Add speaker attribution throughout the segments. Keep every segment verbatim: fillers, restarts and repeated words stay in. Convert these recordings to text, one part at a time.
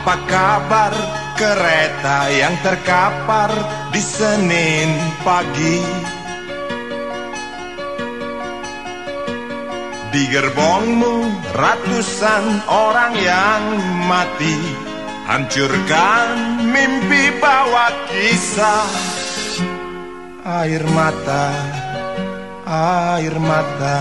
Speaker 1: Apa kabar kereta yang terkapar di Senin pagi? Di gerbongmu ratusan orang yang mati, hancurkan mimpi bawa kisah. Air mata, air mata.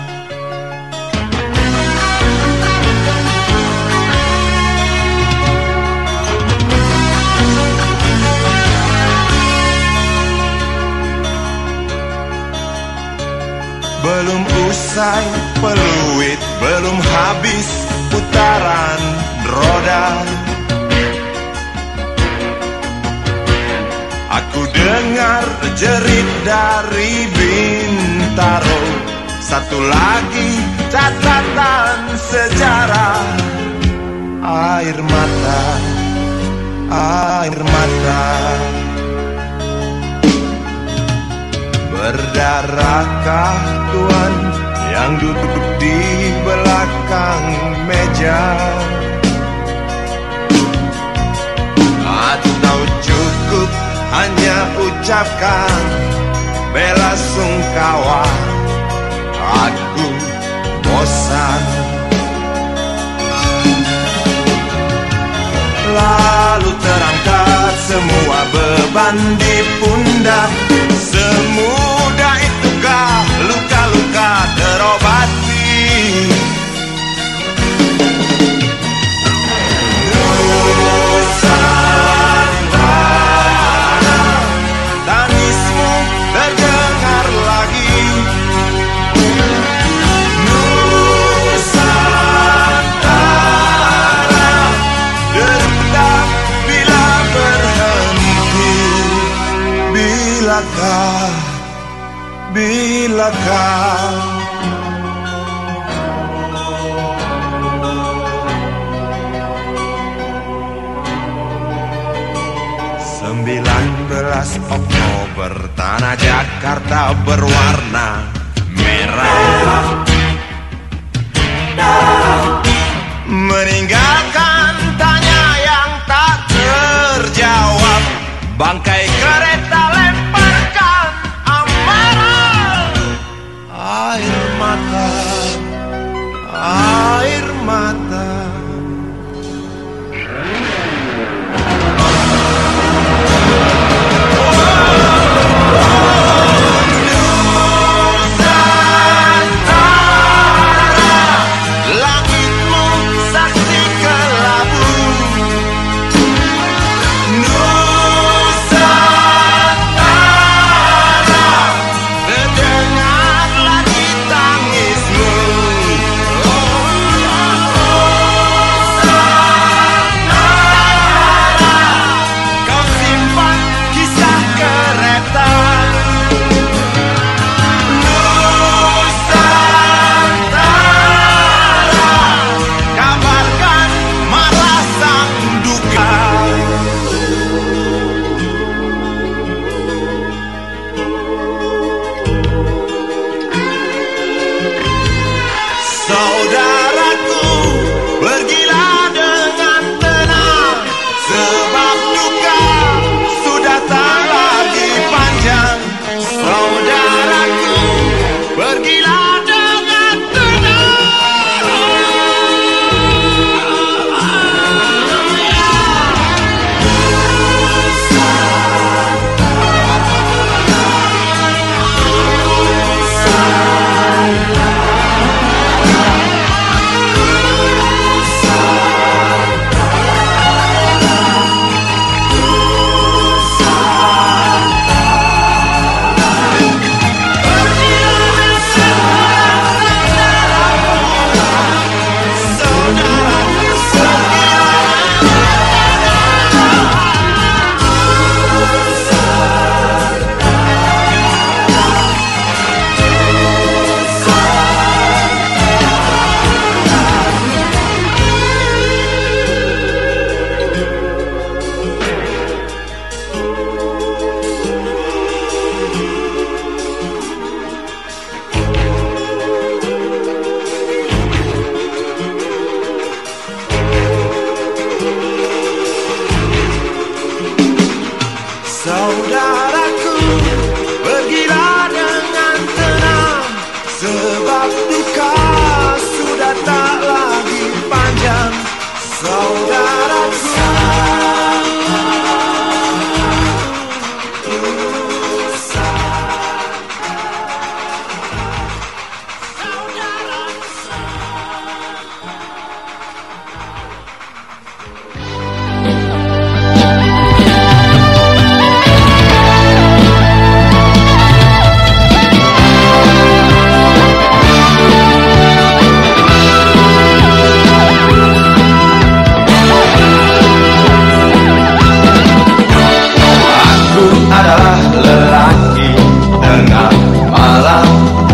Speaker 1: Belum usai peluit, belum habis putaran roda, aku dengar jerit dari Bintaro. Satu lagi catatan sejarah. Air mata, air mata. Berdarahkah Tuhan yang duduk di belakang meja? Atau cukup hanya ucapkan bela sungkawa? Aku bosan. Lalu terangkat semua beban di pundak. Semudah itukah luka-luka terobati? Nusantara, tangismu terdengar lagi. Nusantara, dendam bila berhenti. Bilakah, bilakah sembilan belas Oktober tanah Jakarta berwarna merah, meninggalkan tanya yang tak terjawab. Bangkai kereta lemparkan amarah. Air mata, air mata. sebab duka sudah tak lagi panjang, saudaraku.
Speaker 2: Adalah lelaki tengah malam,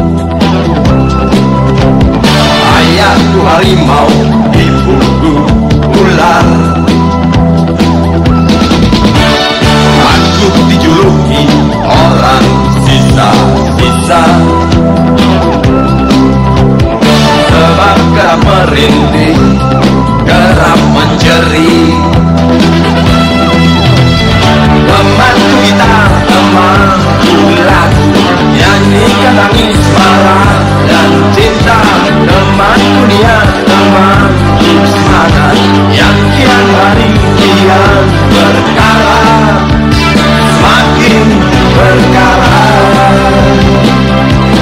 Speaker 2: ayahku harimau, ibuku ular. Aku dijuluki orang sisa-sisa, sebab kerap merintih, kerap menjerit. Temanku gitar, temanku lagu, nyanyikan tangis marah dan cinta. Temanku niat, temanku semangat, yang kian hari kian berkala, semakin berkala.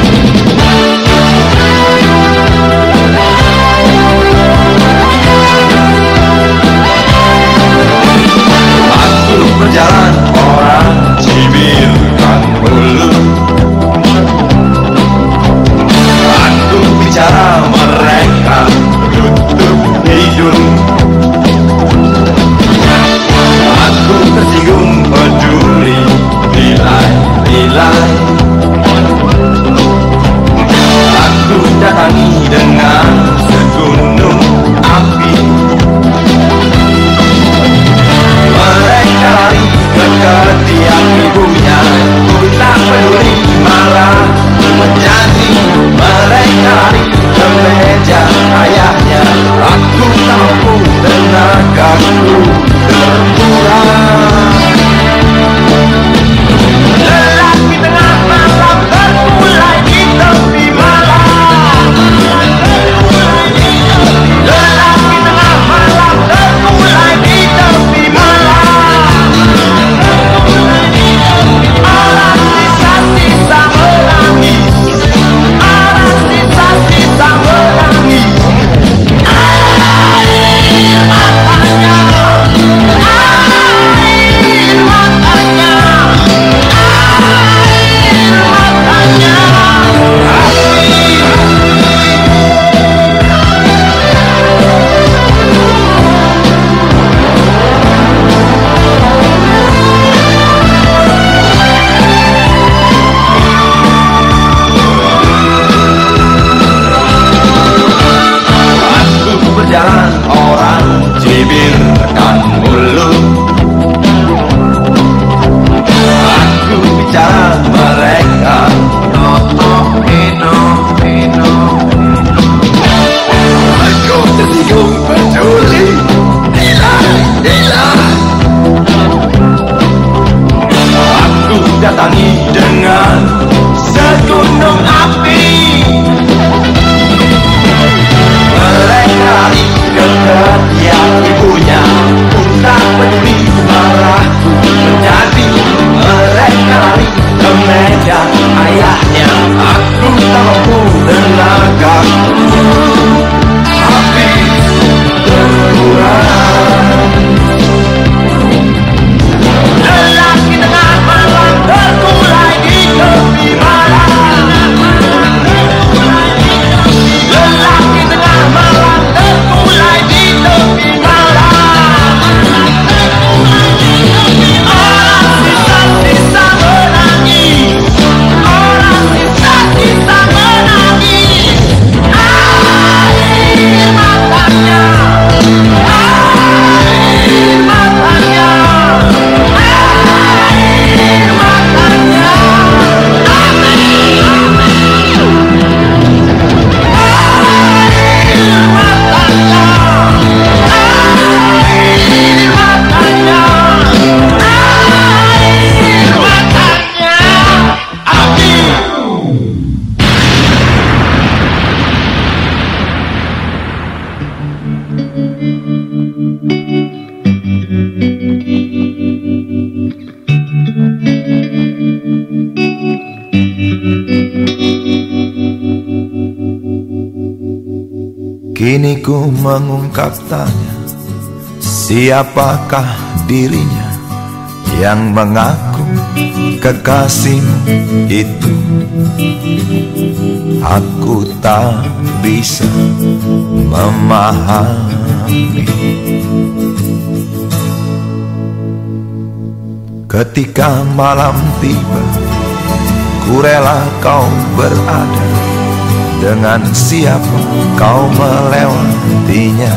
Speaker 1: Kini ku mengungkap tanya, siapakah dirinya yang mengaku kekasihmu itu? Aku tak bisa memahami. Ketika malam tiba, ku rela kau berada. Dengan siapa kau melewatinya?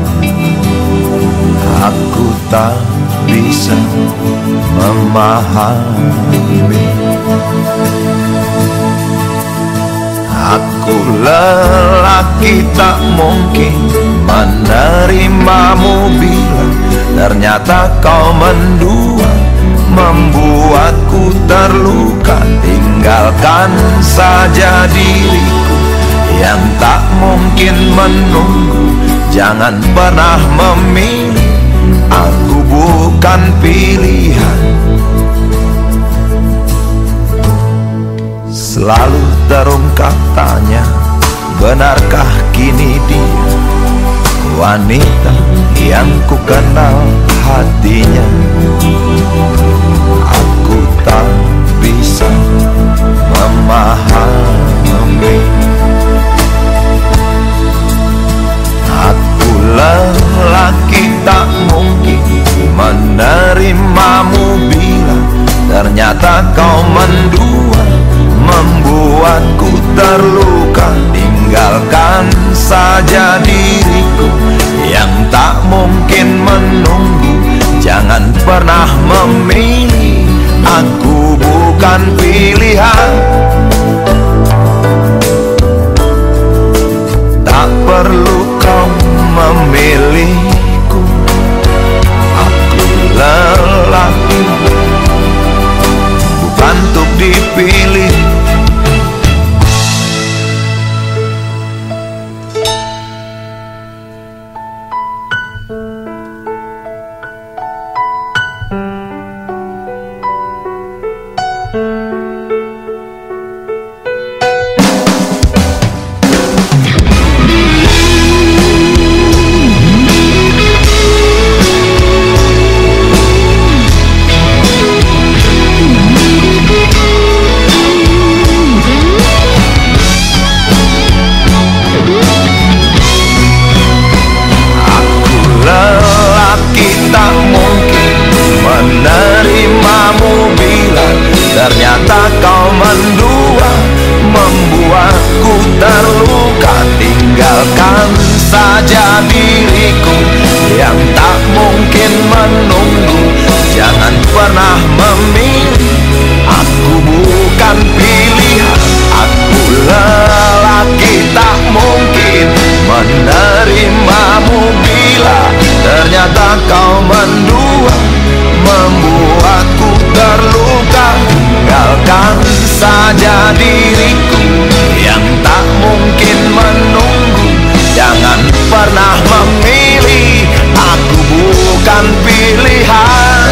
Speaker 1: Aku tak bisa memahami. Aku lelaki tak mungkin menerimamu bila ternyata kau mendua, membuatku terluka. Tinggalkan saja diriku yang tak mungkin menunggu. Jangan pernah memilih, aku bukan pilihan. Selalu terungkap tanya, benarkah kini dia wanita yang ku kenal hatinya? Aku tak bisa memahami. Aku lelaki tak mungkin menerimamu bila ternyata kau mendua, membuatku terluka. Tinggalkan saja diriku yang tak mungkin menunggu. Jangan pernah memilih, aku bukan pilihan. Tak perlu kau memilihku, aku lelaki bukan untuk dipilih. Ternyata kau mendua, membuatku terluka. Tinggalkan saja diriku yang tak mungkin menunggu. Jangan pernah memilih, aku bukan pilihan. Aku lelaki tak mungkin menerimamu bila ternyata kau mendua, membuatku terluka. Tinggalkan saja diriku yang tak mungkin menunggu. Jangan pernah memilih, aku bukan pilihan.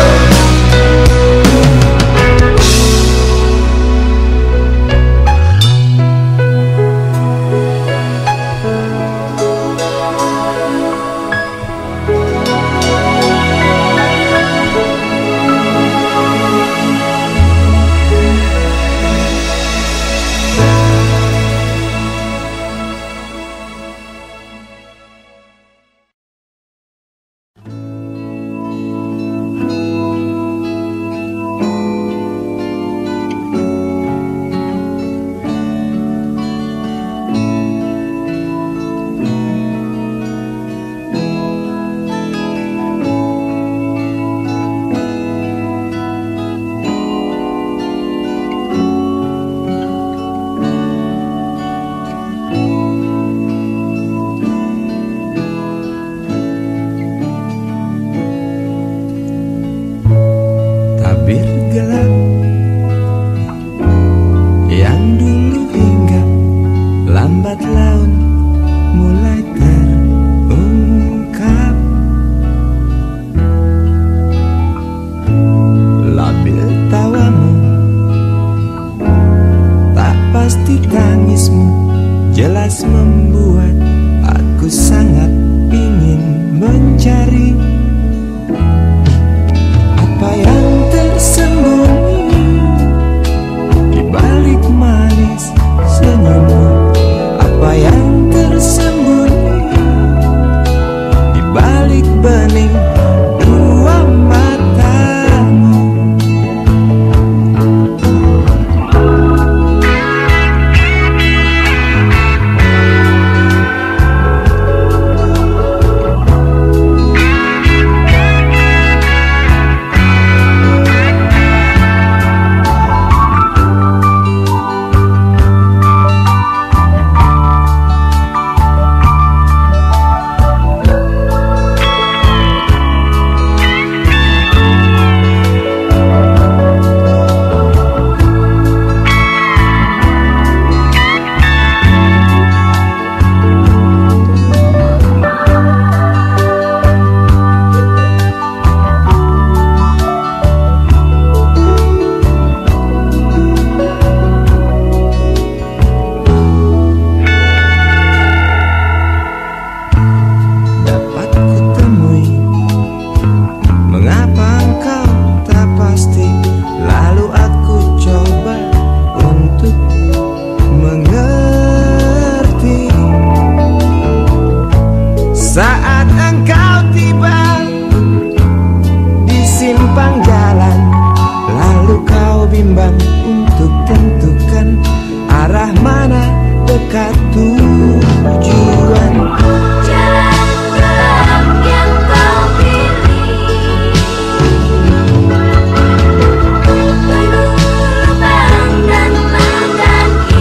Speaker 3: Pasti tangismu jelas membuat aku
Speaker 1: Aku sangat ingin mencari apa yang tersembunyi di balik manis senyummu, apa yang tersembunyi di balik bening dua matamu. Saat engkau tiba di simpang jalan, lalu kau bimbang untuk tentukan arah mana dekat tujuan.
Speaker 3: Jalan gelap yang kau pilih, penuh lubang dan mendaki.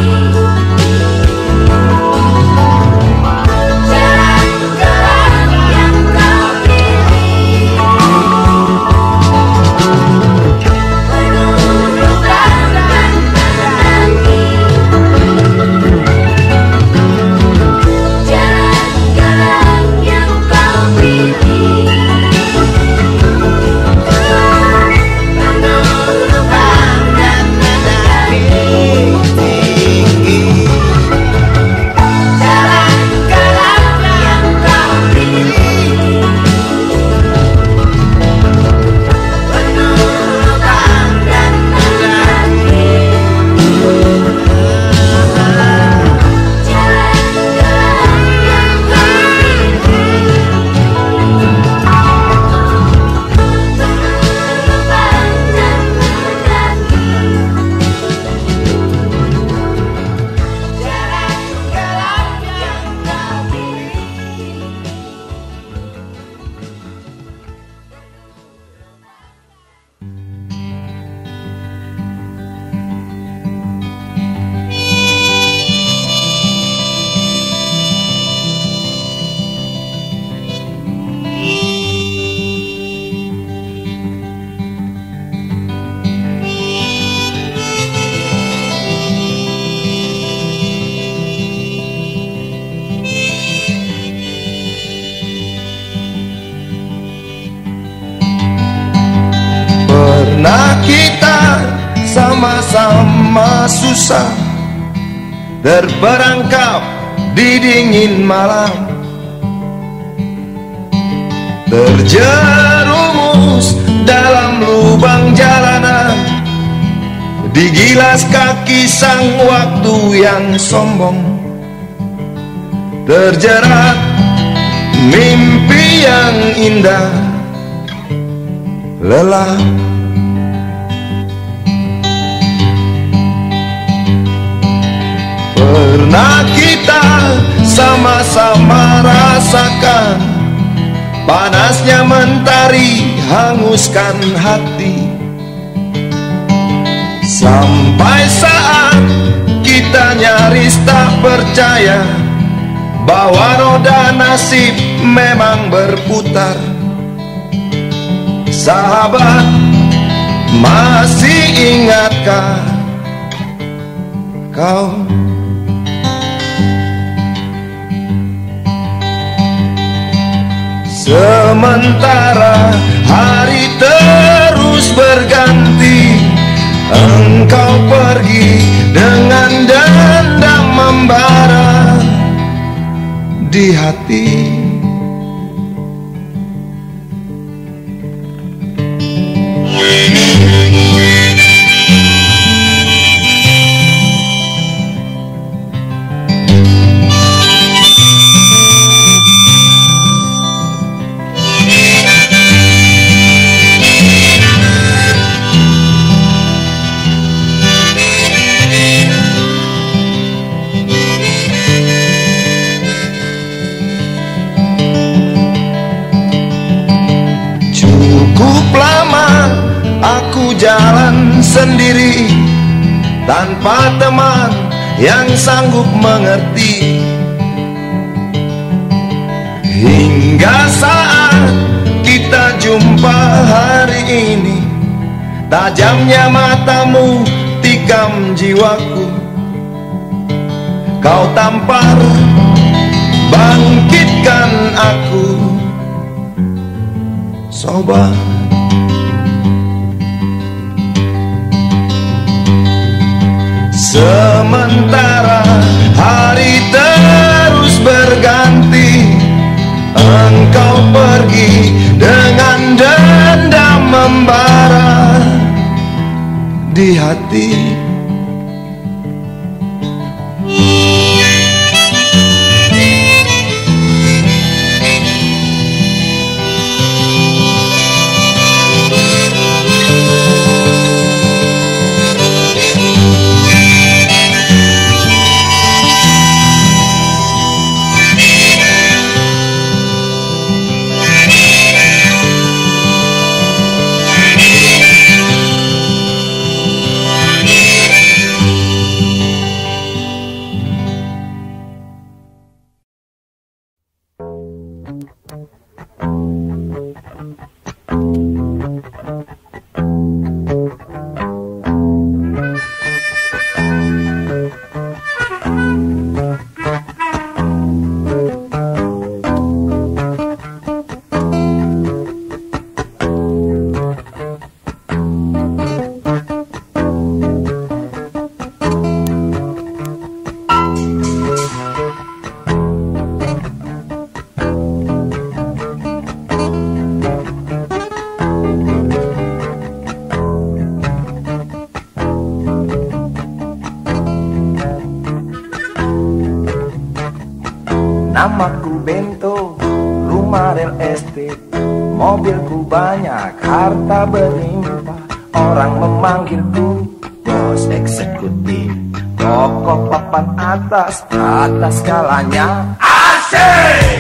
Speaker 1: Pernah kita sama-sama susah terperangkap di dingin malam, terjerumus dalam lubang jalanan, digilas kaki sang waktu yang sombong, terjerat mimpi yang indah, lelah. Pernah kita sama-sama rasakan panasnya mentari hanguskan hati, sampai saat kita nyaris tak percaya bahwa roda nasib memang berputar. Sahabat, masih ingatkah kau? Sementara hari terus berganti, engkau pergi dengan dendam membara di hati. Cukup lama aku jalan sendiri tanpa teman yang sanggup mengerti. Hingga saat kita jumpa hari ini, tajamnya matamu tikam jiwaku. Kau tampar bangkitkan aku, sobat. Sementara hari terus berganti, engkau pergi dengan dendam membara di hati.
Speaker 2: Namaku Bento, rumah real estate, mobilku banyak, harta berlimpah. Orang memanggilku bos eksekutif, toko papan atas, atas skalanya asik.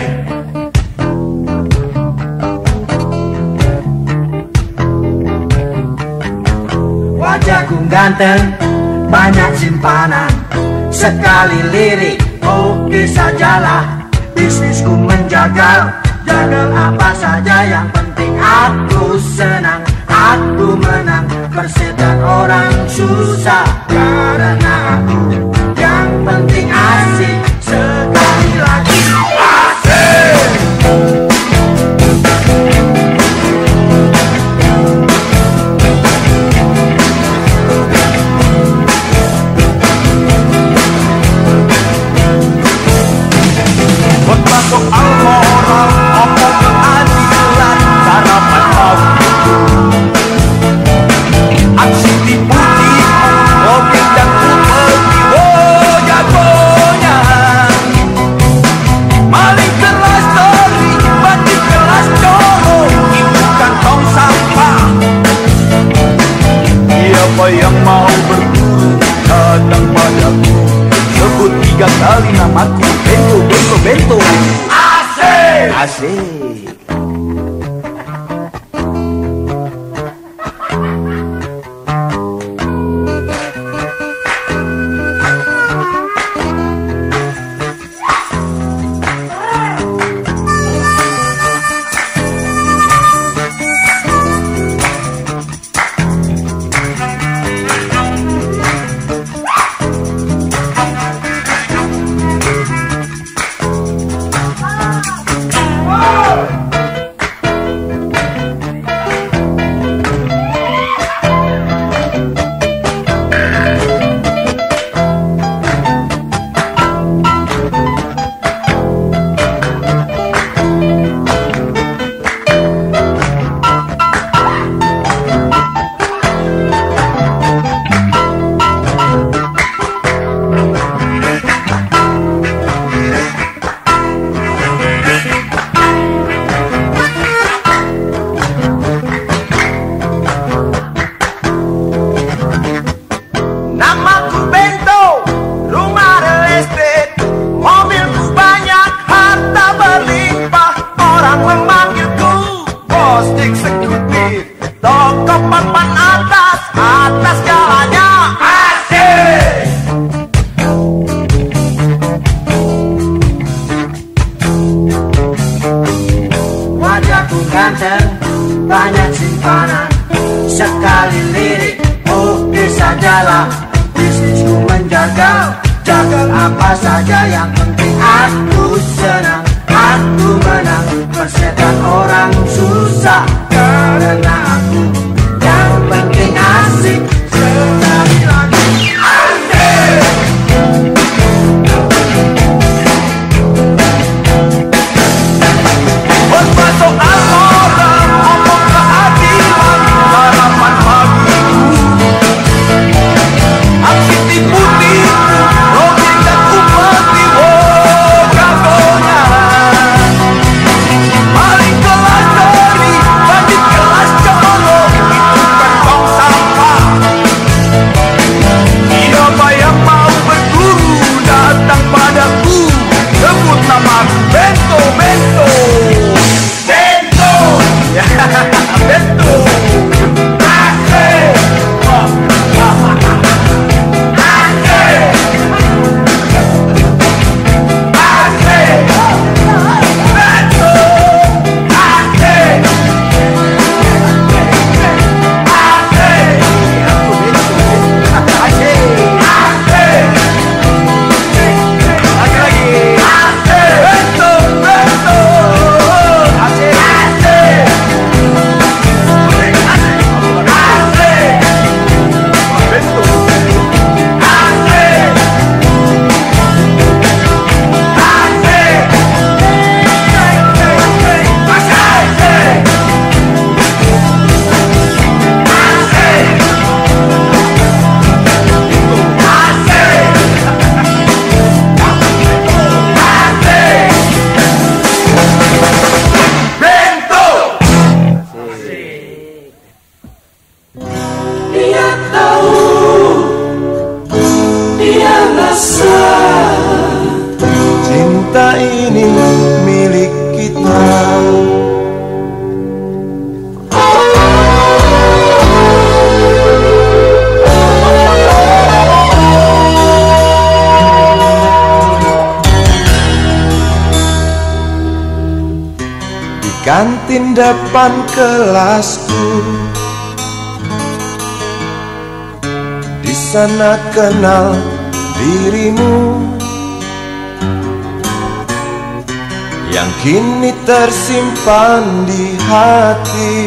Speaker 2: Wajahku ganteng, banyak simpanan, sekali lirik oke sajalah. Bisnisku menjagal, jagal apa saja, yang penting aku senang, aku menang. Persetan orang susah karena aku, yang penting asik. Sekali lagi asik. Khotbah soal moral, omong keadilan, sarapan waktu, aksi tipu-tipu, mobil dan pergi, oh jagonya. Maling kelas tori, bandit kelas coro, itu kantong sampah. Siapa yang mau berburu, datang padaku, sebut tiga kali namaku, Bento, Bento, Bento. Asik, asik. Oh!
Speaker 4: ganteng, banyak simpanan, sekali lirik, oke sajalah. Bisnisku menjaga, jaga apa saja, yang penting aku senang, aku menang. Persetan orang susah, karena aku yang penting asik. Sekali lagi asik.
Speaker 2: Berpasokan orang, omong keadilan, harapan bagiku. Aksi tipu-tipu, logika upati, oh jagonya. Paling kelas dari, bandit kelas colok, itu kan tong sampah. Siapa yang mau berguru, datang padaku, sebut namaku Bento, Bento. Bento, ya Bento. Asik.
Speaker 1: Cinta ini milik kita. Di kantin depan kelasku, di sana kenal dirimu, yang kini tersimpan di hati.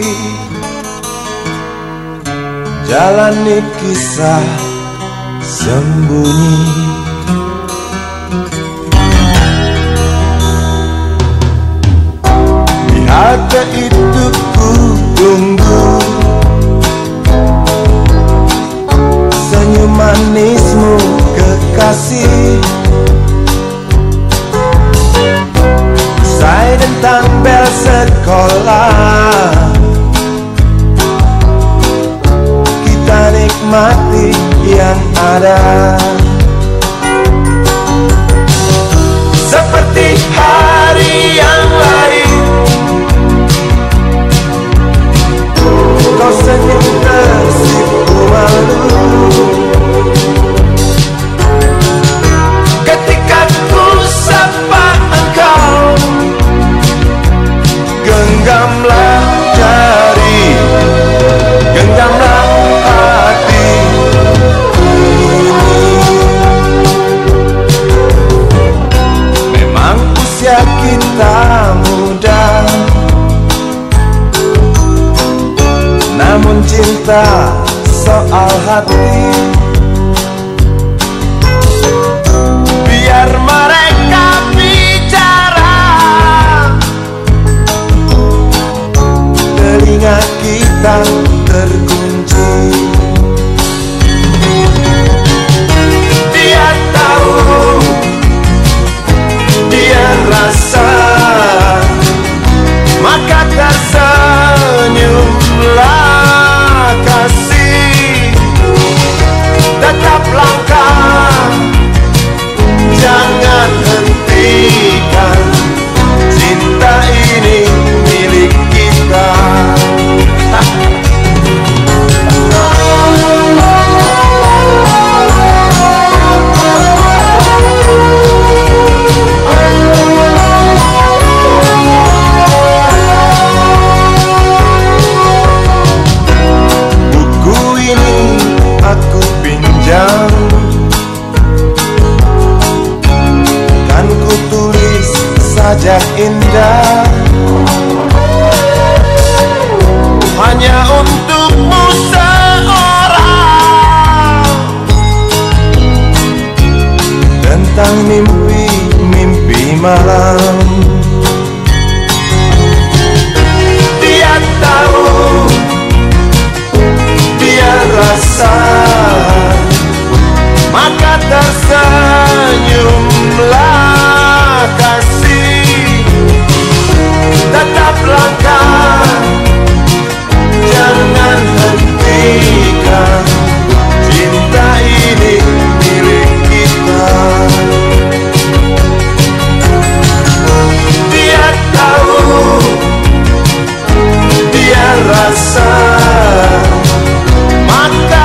Speaker 1: Jalani kisah sembunyi, di hati itu ku tunggu senyum manismu kekasih. Usai tentang bel sekolah, kita nikmati yang ada. Seperti hari yang lain, kau senyum tersipu malu ketika ku sapa engkau. Genggamlah jari, genggamlah hati ini. Memang usia kita muda, namun cinta soal hati. Biar mereka bicara, telinga kita terkunci. Dia tahu, dia rasa, maka tersenyumlah kasih. Tetap langkah, jangan hentikan, cinta ini milik kita. saja indah, hanya untukmu seorang. Tentang mimpi-mimpi malam, dia tahu, dia rasa, maka tersenyumlah kasih. Tetap langkah, jangan hentikan, cinta ini milik kita. Dia tahu, dia rasa, maka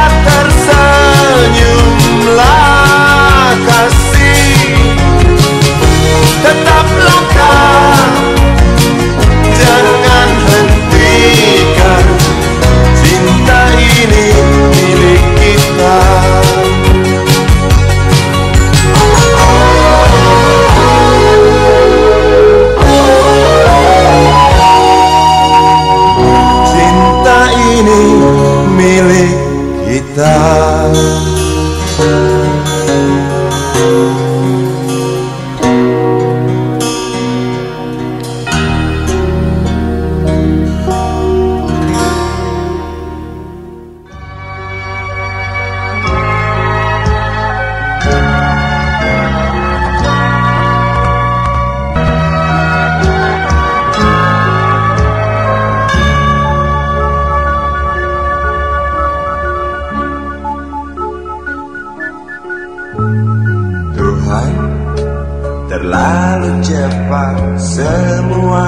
Speaker 1: tersenyumlah kasih. Tetap langkah, jangan hentikan, cinta ini milik kita. Cinta ini milik kita. Tuhan, terlalu cepat semua.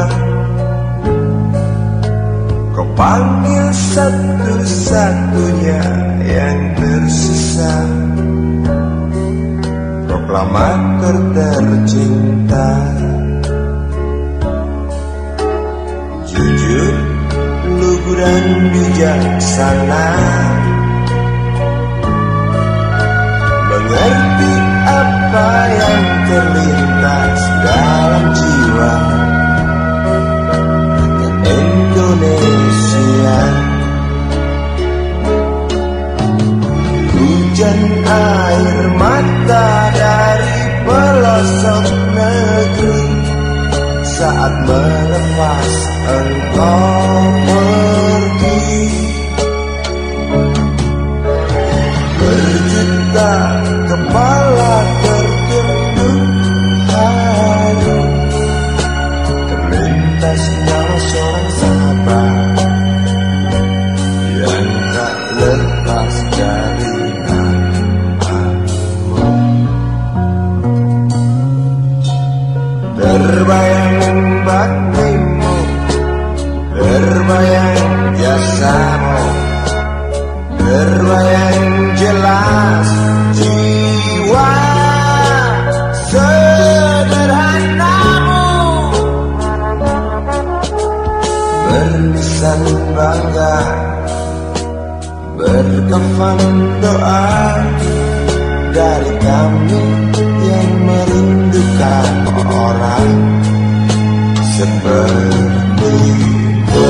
Speaker 1: Kau panggil satu-satunya yang tersisa, proklamator tercinta. Jujur, lugu dan bijaksana, mengerti apa yang terlintas dalam jiwa Indonesia. Hujan air mata dari pelosok negeri saat melepas engkau pergi. Berjuta kepala tertunduk haru, terlintas nama seorang sahabat yang tak lepas dari namamu. Terbayang baktimu, terbayang jasamu, terbayang jelas jiwa sederhanamu, berlisan bangga, berkafan doa dari kami yang merindukan orang sepertimu.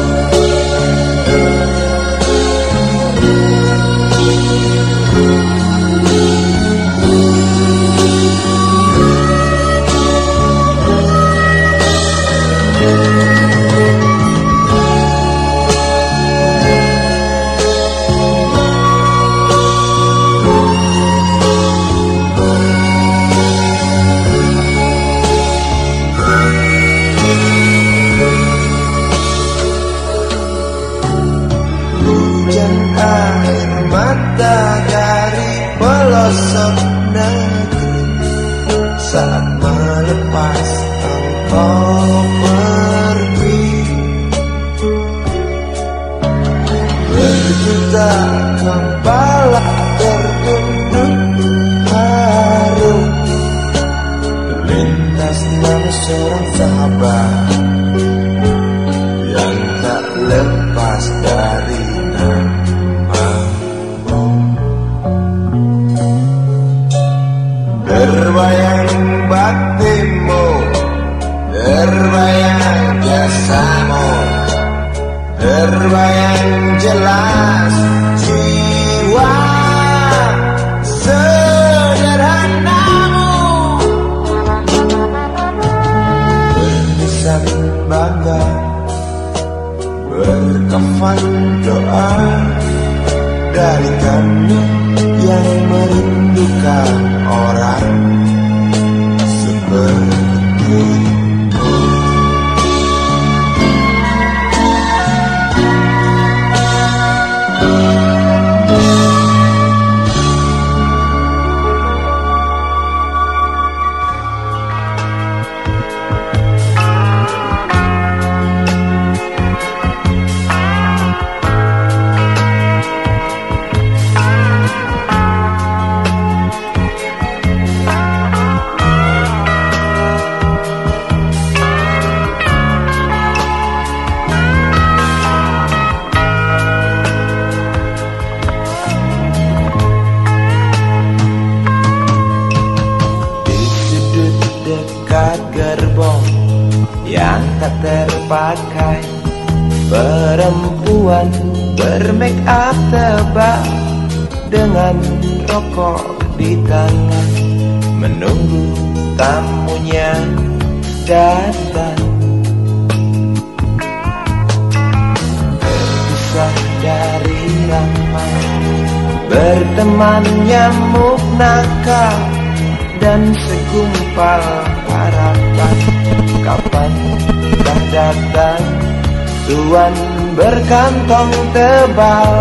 Speaker 1: Hujan air mata dari pelosok negeri saat melepas engkau pergi. Berjuta kepala tertunduk haru, terlintas nama seorang sahabat yang tak lepas dari namamu. Terbayang baktimu, berbangga, berkafan doa dari kami yang merindukan orang seperti gerbong yang tak terpakai, perempuan bermake up tebal dengan rokok di tangan, menunggu tamunya datang. Terpisah dari ramai, berteman nyamuk nakal dan segumpal harapan. Kapan dah datang tuan berkantong tebal?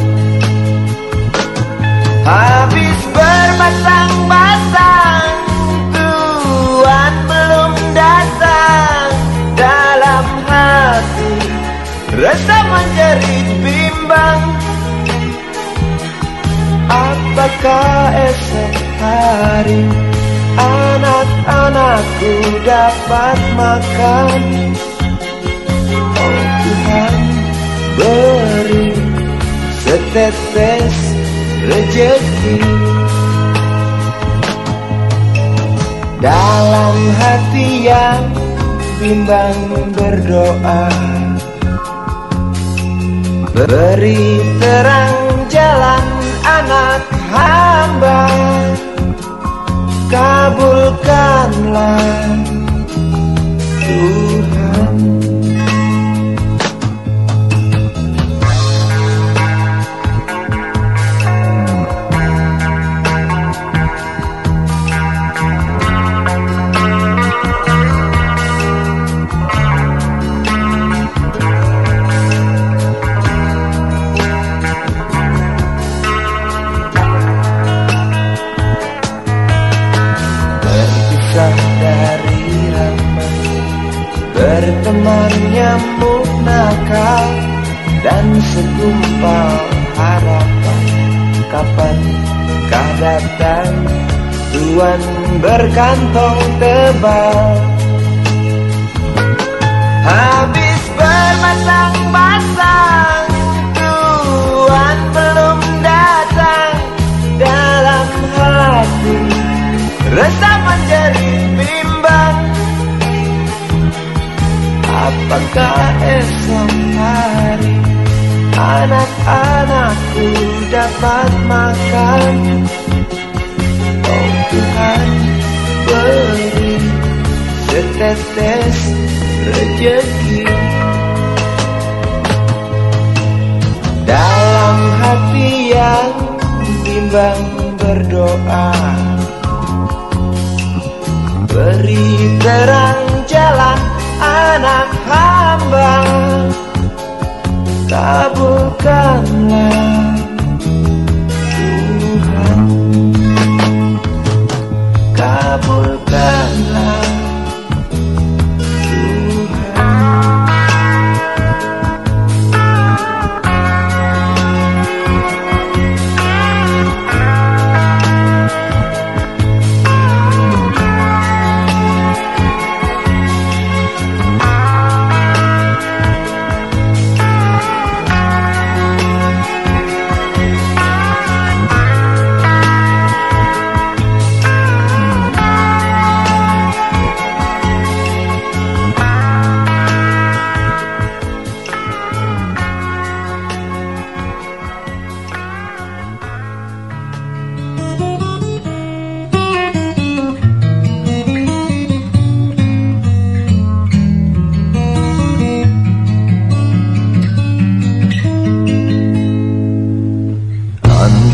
Speaker 1: Habis bermasang-masang tuan belum datang. Dalam hati rasa menjerit bimbang, apakah esok hari anak-anakku dapat makan? Oh Tuhan, beri setetes rezeki. Dalam hati yang bimbang berdoa, beri terang jalan anak hamba, kabulkanlah Tuhan. Dari ramai, berteman nyamuk nakal dan segumpal harapan. Kapan kah datang tuan berkantong tebal? Habis bermasang-masang tuan belum datang. Dalam hati rasa menjerit bimbang, apakah esok hari anak-anakku dapat makan? Oh Tuhan, beri setetes rezeki. Dalam hati yang bimbang berdoa, beri terang jalan anak hamba, kabulkanlah Tuhan, kabulkanlah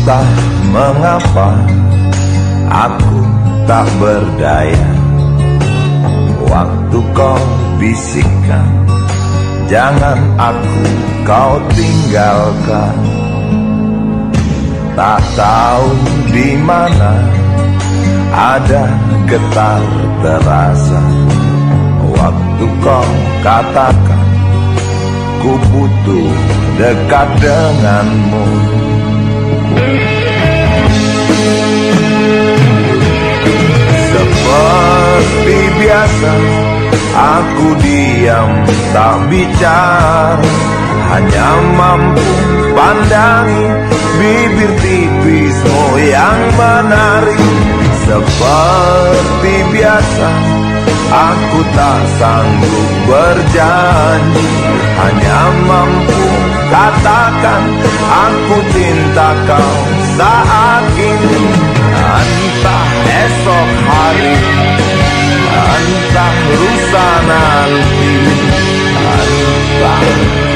Speaker 1: Entah mengapa aku tak berdaya. Waktu kau bisikkan, jangan aku kau tinggalkan. Tak tahu di mana ada getar terasa. Waktu kau katakan ku butuh dekat denganmu. Seperti biasa aku diam tak bicara, hanya mampu pandangi bibir tipismu yang menarik. Seperti biasa aku tak sanggup berjanji, hanya mampu katakan aku cinta kau saat ini. Entah esok hari, entah lusa nanti, entah.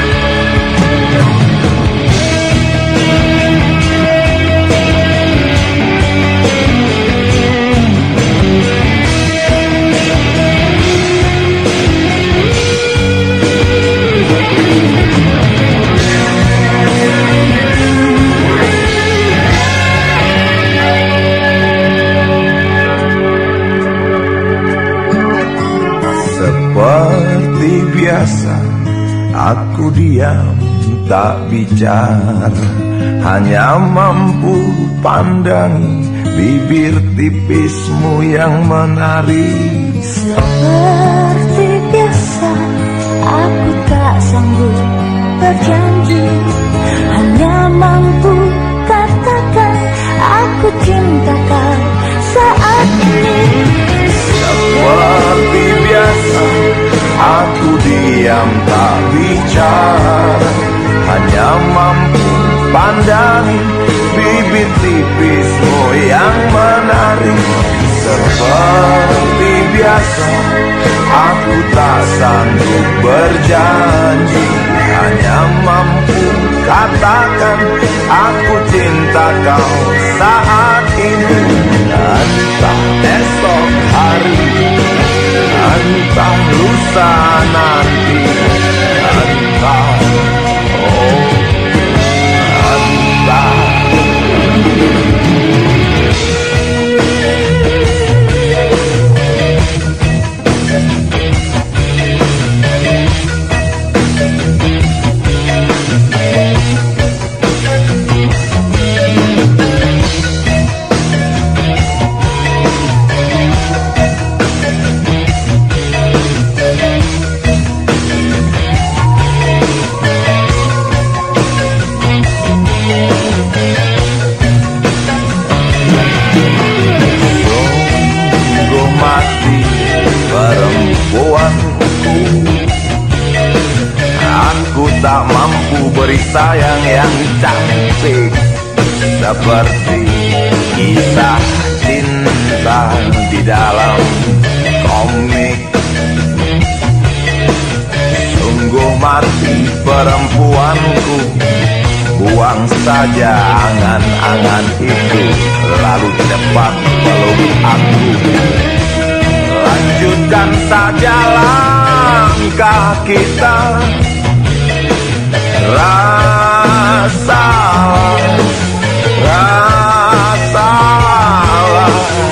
Speaker 1: Seperti biasa aku diam tak bicara, hanya mampu pandangi bibir tipismu yang menarik.
Speaker 3: Seperti biasa aku tak sanggup berjanji, hanya mampu katakan aku cinta kau saat ini.
Speaker 1: Seperti biasa aku diam tak bicara, hanya mampu pandangi bibir tipismu yang menarik. Seperti biasa aku tak sanggup berjanji, hanya mampu katakan aku cinta kau saat ini. Entah esok hari, entah lusa nanti, entah, oh, entah. Aku tak mampu beri sayang yang cantik seperti kisah cinta di dalam komik. Sungguh mati perempuanku, buang saja angan-angan itu, lalu cepat peluk aku. Lanjutkan saja langkah kita, rasalah, rasalah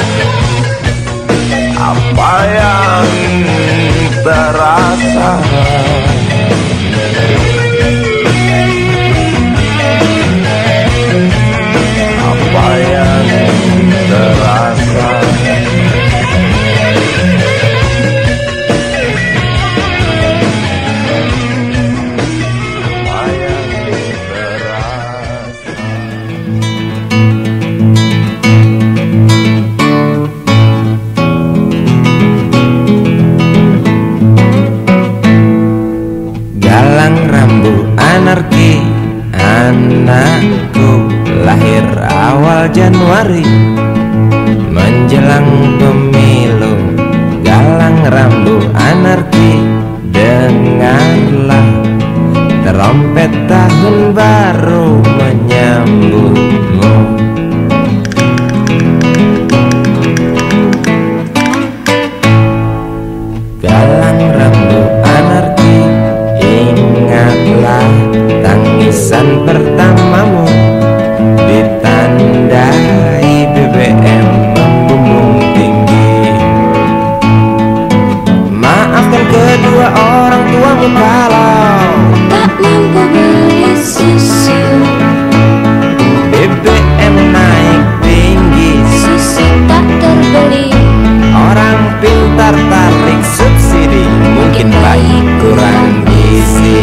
Speaker 1: apa yang terasa. Apa yang terasa.
Speaker 5: Galang rambu anarki, anakku lahir awal Januari menjelang pemilu. Galang rambu anarki, dengarlah trompet tahun baru menyambutmu. tuamu kalau
Speaker 3: tak mampu beli susu.
Speaker 5: B B M naik tinggi,
Speaker 3: Susu tak terbeli.
Speaker 5: orang pintar tarik subsidi, mungkin bayi kurang gizi.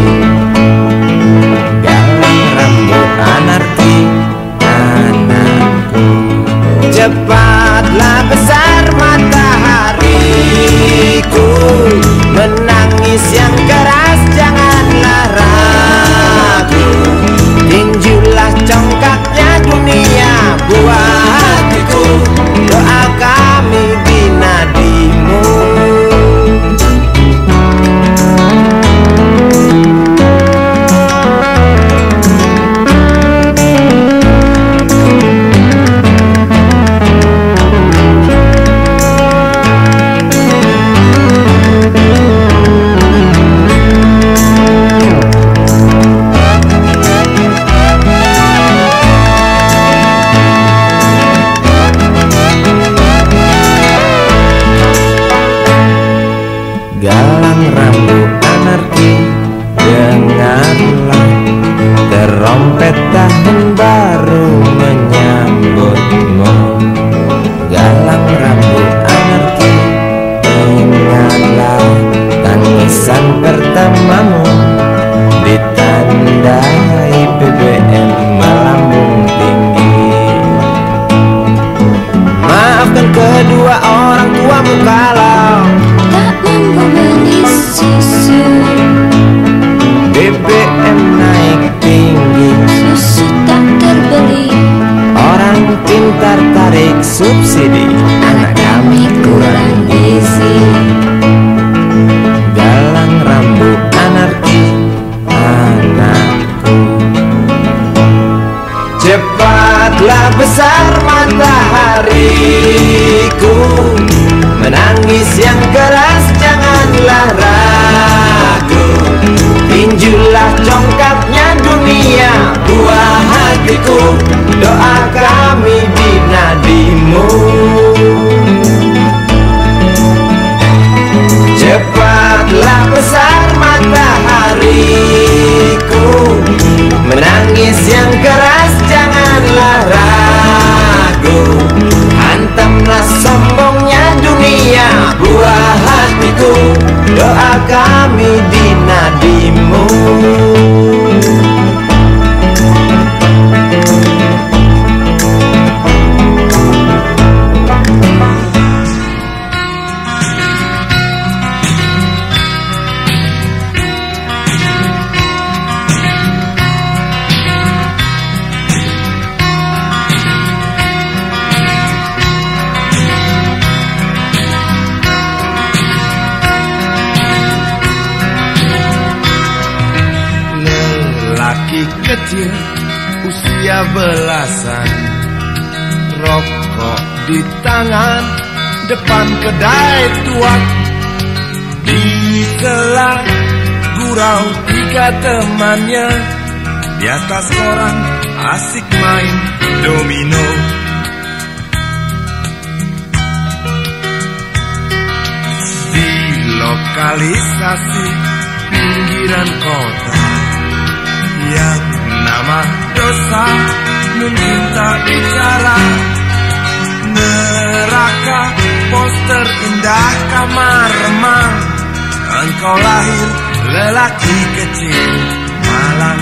Speaker 5: Galang rambut anarki, anakku. Cepatlah besar matahariku, menangis yang keras janganlah ragu. Tinjulah congkaknya dunia buah hatiku, doa kami di nadimu. Galang rambut anarki, dengarlah terompet tahun baru menyambutmu. Galang rambut anarki, ingatlah tangisan pertamamu, ditandai B B M melambung tinggi. Maafkan kedua orang tuamu kalau
Speaker 3: Tak mampu beli susu.
Speaker 5: B B M naik tinggi,
Speaker 3: Susu tak terbeli.
Speaker 5: orang pintar tarik subsidi, anak kami kurang gizi. Galang rambut anarki, anakku. Cepatlah besar matahariku, menangis yang keras janganlah ragu. Tinjulah congkaknya dunia buah hatiku, doa kami di nadimu. Cepatlah besar matahariku, menangis yang keras janganlah ragu. Hantamlah sombongnya dunia buah hatiku, doa kami di nadimu.
Speaker 1: Kecil usia belasan, rokok di tangan depan kedai tuak. Di sela gurau tiga temannya, di atas koran asik main domino. Di lokalisasi pinggiran kota yang nama dosa mungkin tak bicara, neraka poster indah kamar remang. Engkau lahir lelaki kecil malang.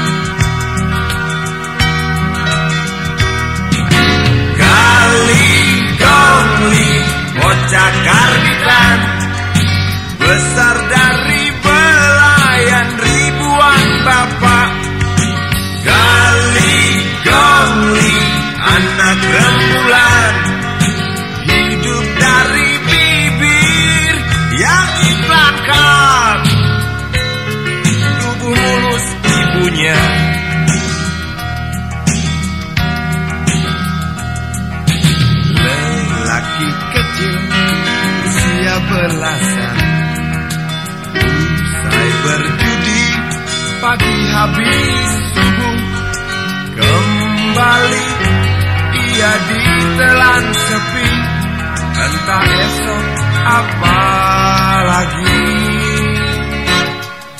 Speaker 1: Gali gongli bocah karbitan, besar dari belayan ribuan bapak. Gali gongli anak rembulan, hidup dari bibir yang iklankan. Tubuh mulus ibunya, lelaki kecil usia belasan, usai berjudi pagi habis subuh, kembali ia ditelan sepi. Entah esok apa lagi.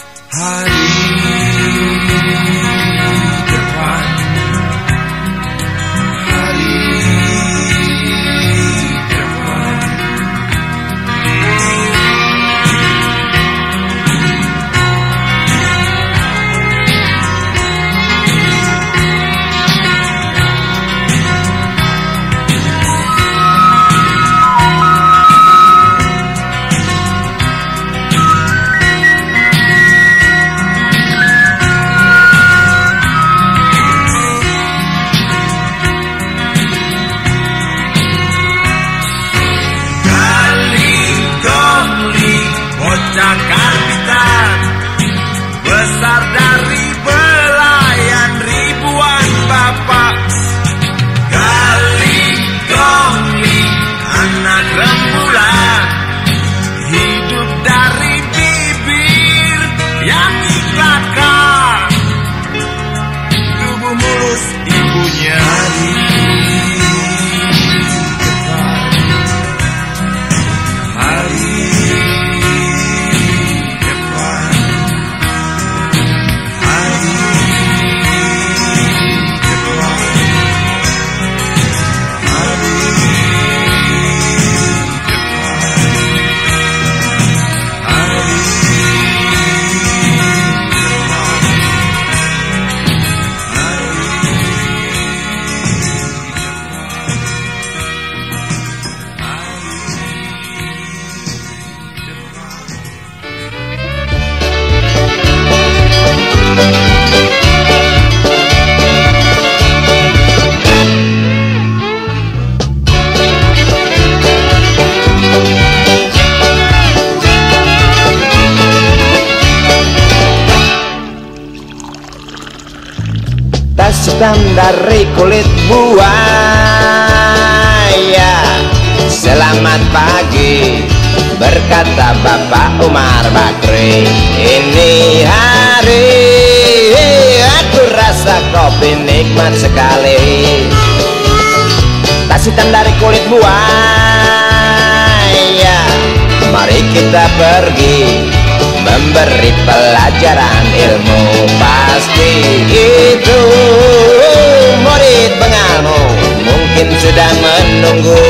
Speaker 5: hitam dari kulit buaya. Selamat pagi, berkata Bapak Umar Bakri. Ini hari aku rasa kopi nikmat sekali. Tas hitam dari kulit buaya, mari kita pergi memberi pelajaran ilmu. Pasti itu murid pengalmu mungkin sudah menunggu.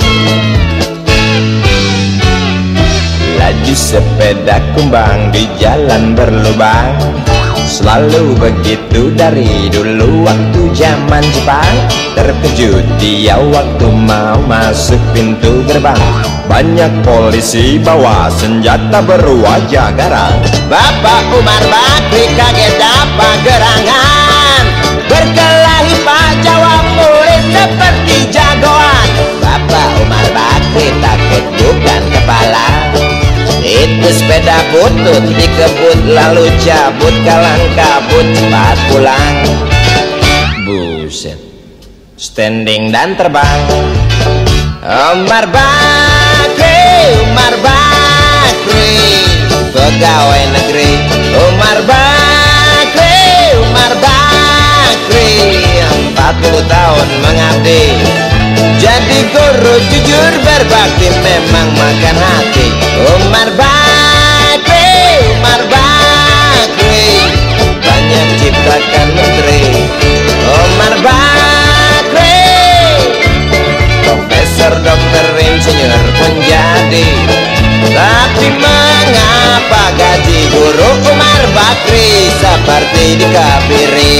Speaker 5: Laju sepeda kumbang di jalan berlubang, selalu begitu dari dulu waktu zaman Jepang. Terkejut dia waktu mau masuk pintu gerbang, banyak polisi bawa senjata berwajah garang. Bapak Umar Bakri kaget dapat gerangan, berkelahi Pak jawab murid seperti jagoan. Bapak Umar Bakri takut bukan kepala, itu sepeda butut dikebut lalu cabut, kalang kabut cepat pulang. Buset, standing dan terbang. Umar Bakri, Umar Bakri, pegawai negeri. Umar Bakri, Umar Bakri, empat puluh tahun mengabdi. Jadi guru jujur berbakti memang makan hati. Umar Bakri, Umar Bakri, banyak ciptakan menteri. Umar Bakri, profesor, dokter, insinyur pun jadi. Tapi mengapa gaji guru Umar Bakri seperti dikabiri?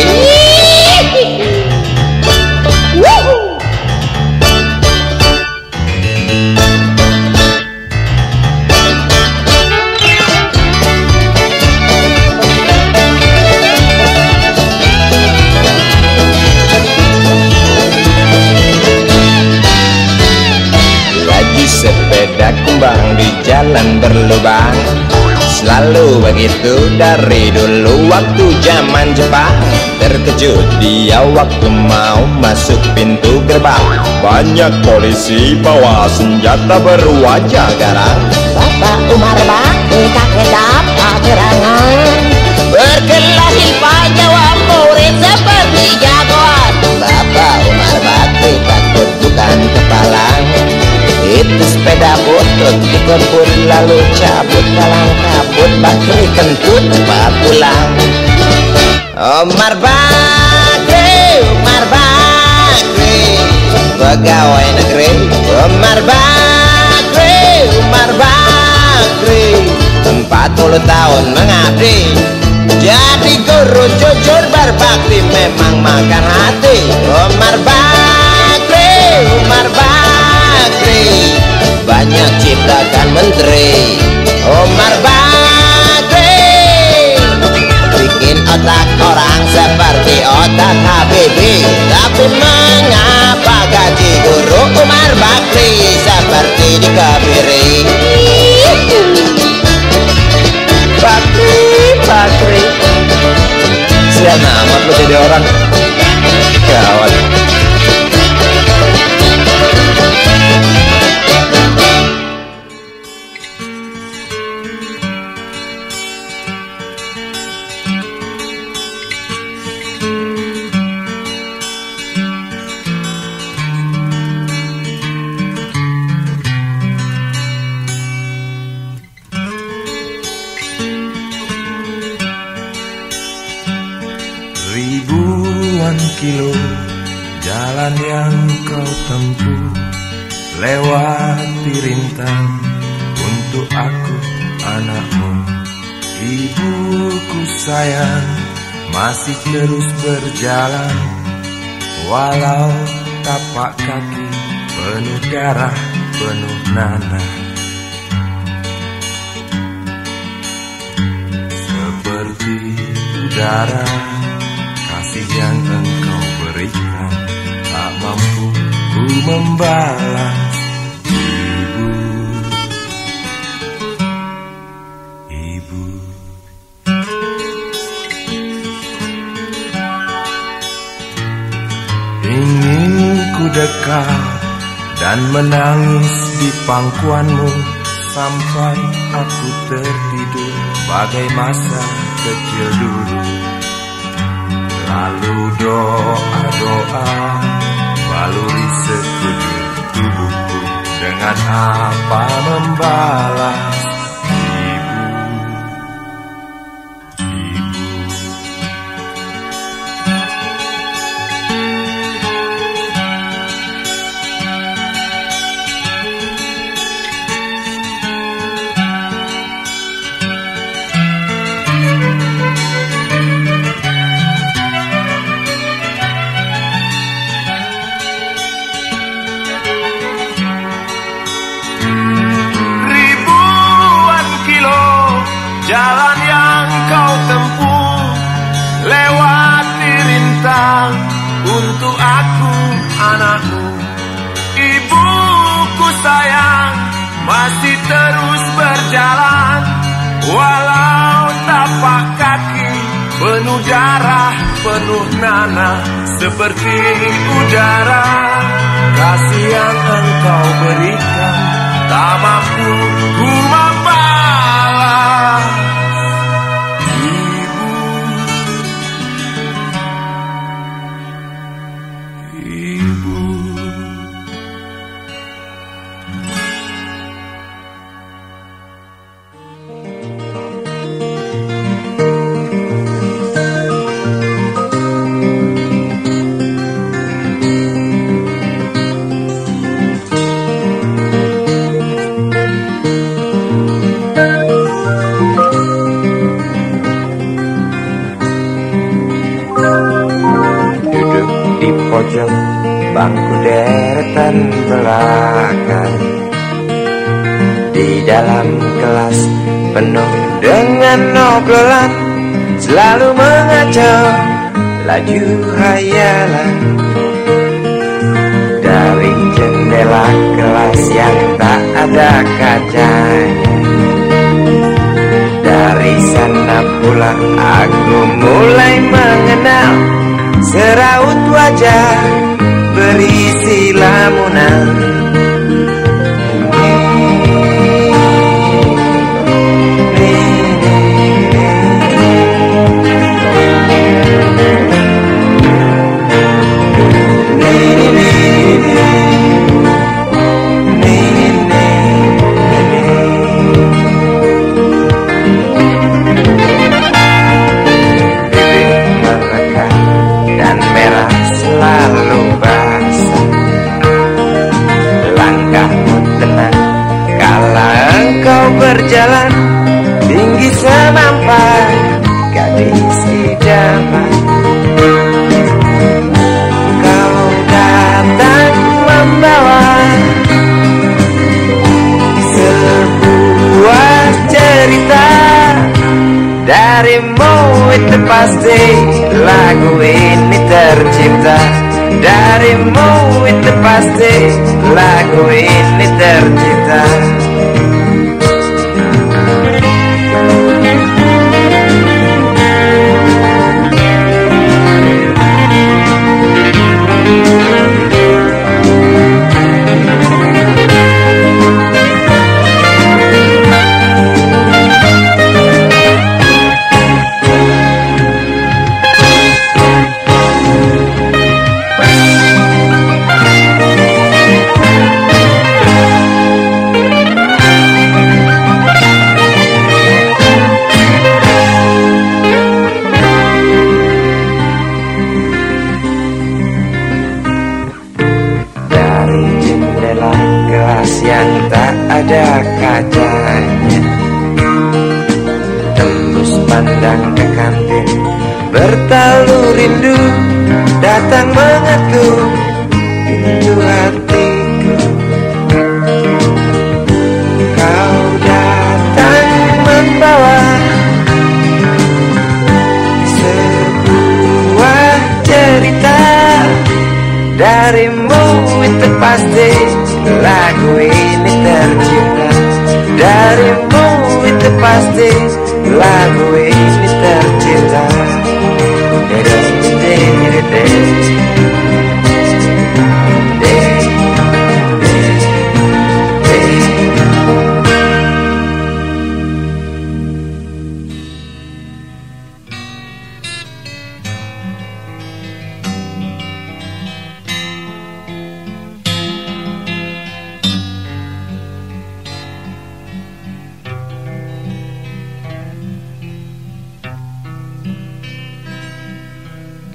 Speaker 5: Sepeda kumbang di jalan berlubang, selalu begitu dari dulu waktu zaman Jepang. Terkejut dia waktu mau masuk pintu gerbang, banyak polisi bawa senjata berwajah garang.
Speaker 6: Bapak Umar Bakri kaget dapat gerangan,
Speaker 5: berkelahi Pak jawab murid seperti jagoan. Bapak Umar Bakri takut bukan kepala, itu sepeda butut dikebut lalu cabut, kalang kabut Bakri kentut cepat pulang. Umar Bakri, Umar Bakri, pegawai negeri. Umar Bakri, Umar Bakri, empat puluh tahun mengabdi. Jadi guru jujur berbakti memang makan hati. Umar Bakri, Umar Bakri, banyak ciptakan menteri. Umar Bakri, bikin otak orang seperti otak Habibie. Tapi mengapa gaji guru Umar Bakri seperti dikabiri? Bakri, Bakri, sian amat lo jadi orang. Gawat.
Speaker 1: Ribuan kilo jalan yang kau tempuh, lewati rintang untuk aku anakmu. Ibuku sayang masih terus berjalan, walau tapak kaki penuh darah, penuh nanah. Seperti udara kasih yang engkau berikan, tak mampu ku membalas. Ibu, ibu, dekat dan menangis di pangkuanmu sampai aku tertidur bagai masa kecil dulu. Lalu doa-doa baluri sekujur tubuhku dengan apa membalas jalan yang kau tempuh, lewati rintang untuk aku anakmu. Ibuku sayang masih terus berjalan, walau tapak kaki penuh darah, penuh nanah seperti udara. Kasih yang engkau berikan tak mampu ku membalas. Pojok bangku deretan belakang, di dalam kelas penuh dengan obrolan, selalu mengacau laju hayalan. Dari jendela kelas yang tak ada kacanya, dari sana pula aku mulai mengenal seraut wajah berisi lamunan. Berjalan tinggi semampai gadis idaman, kau datang membawa sebuah cerita. Darimu itu pasti lagu ini tercipta. Darimu itu pasti lagu ini tercipta. Yang tak ada kacanya, tembus pandang ke kantin, bertalu rindu datang mengetuk pintu hatiku. Kau datang membawa sebuah cerita. Darimu itu pasti lagu ini tercipta. Darimu itu pasti lagu ini tercipta. Dede, dede, dede.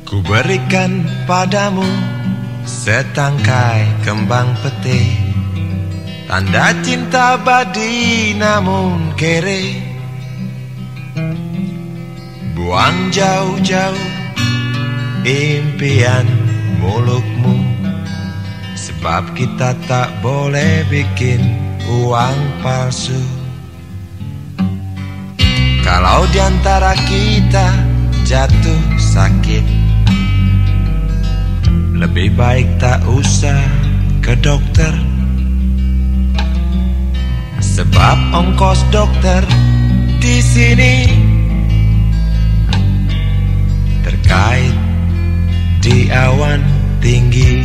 Speaker 1: Ku berikan padamu setangkai kembang pete, tanda cinta abadi namun kere. Buang jauh-jauh impian mulukmu, sebab kita tak boleh bikin uang palsu. Kalau diantara kita jatuh sakit, lebih baik tak usah ke dokter, sebab ongkos dokter di sini terkait di awan tinggi.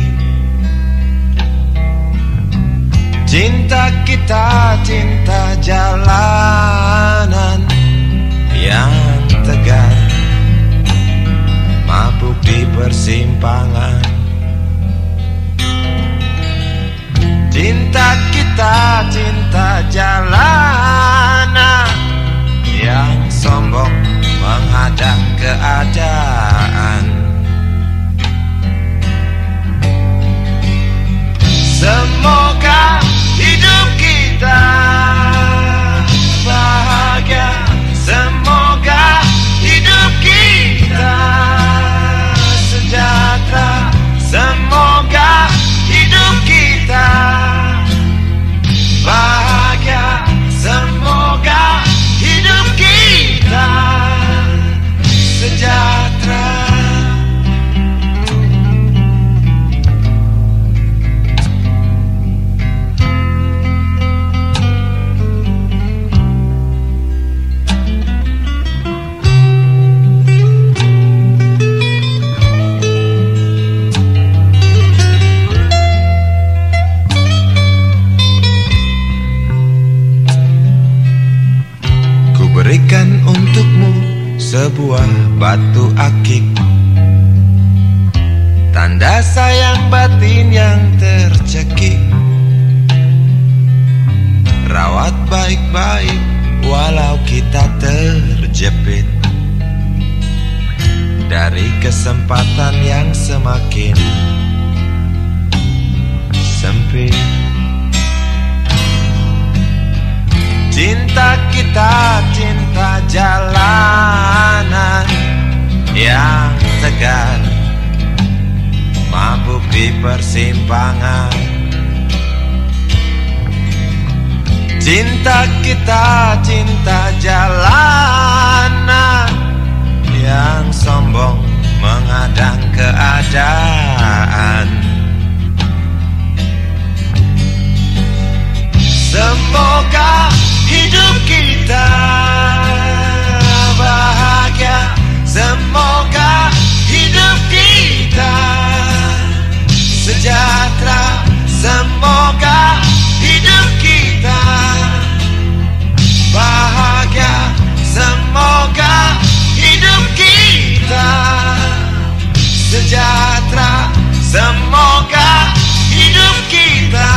Speaker 1: Cinta kita cinta jalanan yang tegar, mabuk di persimpangan. Cinta kita cinta jalanan yang sombong menghadang keadaan. Semoga hidup kita bahagia, semoga hidup kita sejahtera, semoga hidup kita bahagia, semoga hidup kita sejahtera. Berikan untukmu sebuah batu akik, tanda sayang batin yang tercekik. Rawat baik-baik walau kita terjepit dari kesempatan yang semakin sempit. Cinta kita cinta jalanan yang tegar, mabuk di persimpangan. Cinta kita cinta jalanan yang sombong menghadang keadaan. Semoga hidup kita bahagia, semoga hidup kita sejahtera, semoga hidup kita bahagia, semoga hidup kita sejahtera, semoga hidup kita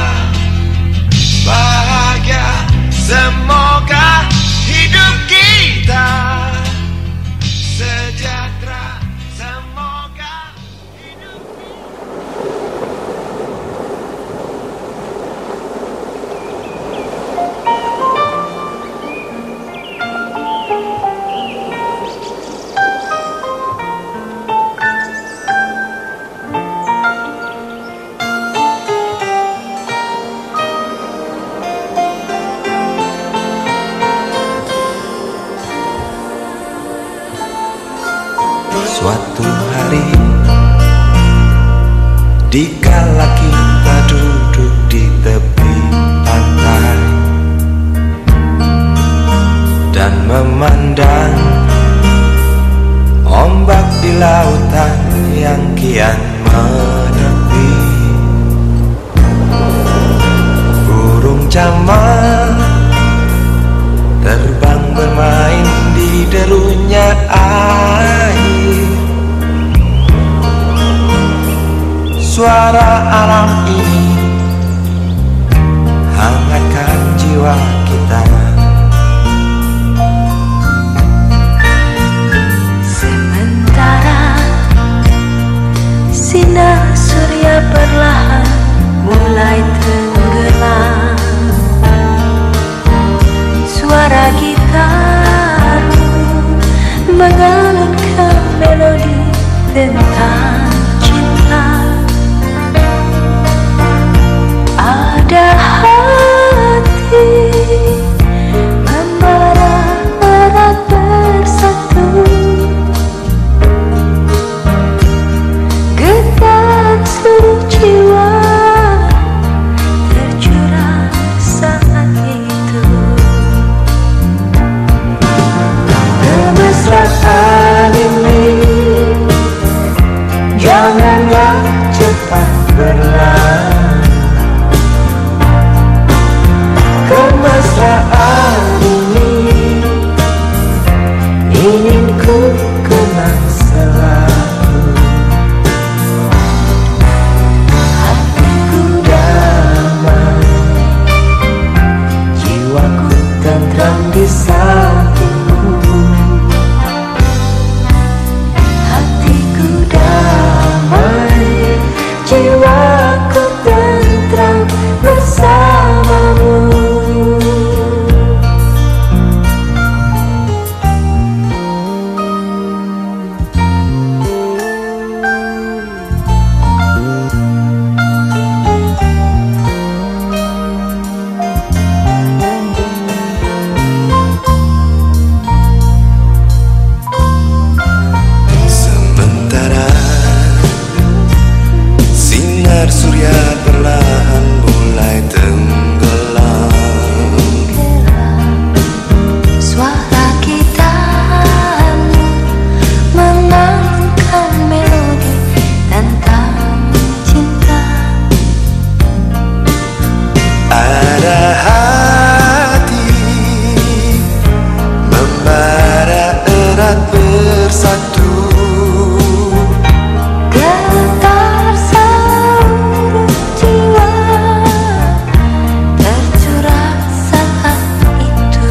Speaker 1: bahagia, semoga hidup kita sejahtera, semoga hidup Suatu hari, dikala kita duduk di tepi pantai dan memandang ombak di lautan yang kian menepi, burung camar terbang bermain di derunya air. Suara alam ini hangatkan jiwa kita.
Speaker 3: Sementara
Speaker 7: gitarmu mengalunkan melodi tentang cinta. Ada hati membara erat bersatu, getar seluruh jiwa tercurah saat itu. Kemesraan ini janganlah cepat berlalu. Kemesraan ini ingin ku kenang selalu. Hatiku damai, jiwaku tentram di sampingmu. Hatiku damai, jiwaku tentram bersamamu.
Speaker 1: Sementara sinar surya perlahan mulai tenggelam,
Speaker 7: Suara gitarmu mengalunkan melodi tentang cinta.
Speaker 1: ada hati membara erat bersatu,
Speaker 7: Getar seluruh jiwa tercurah saat itu.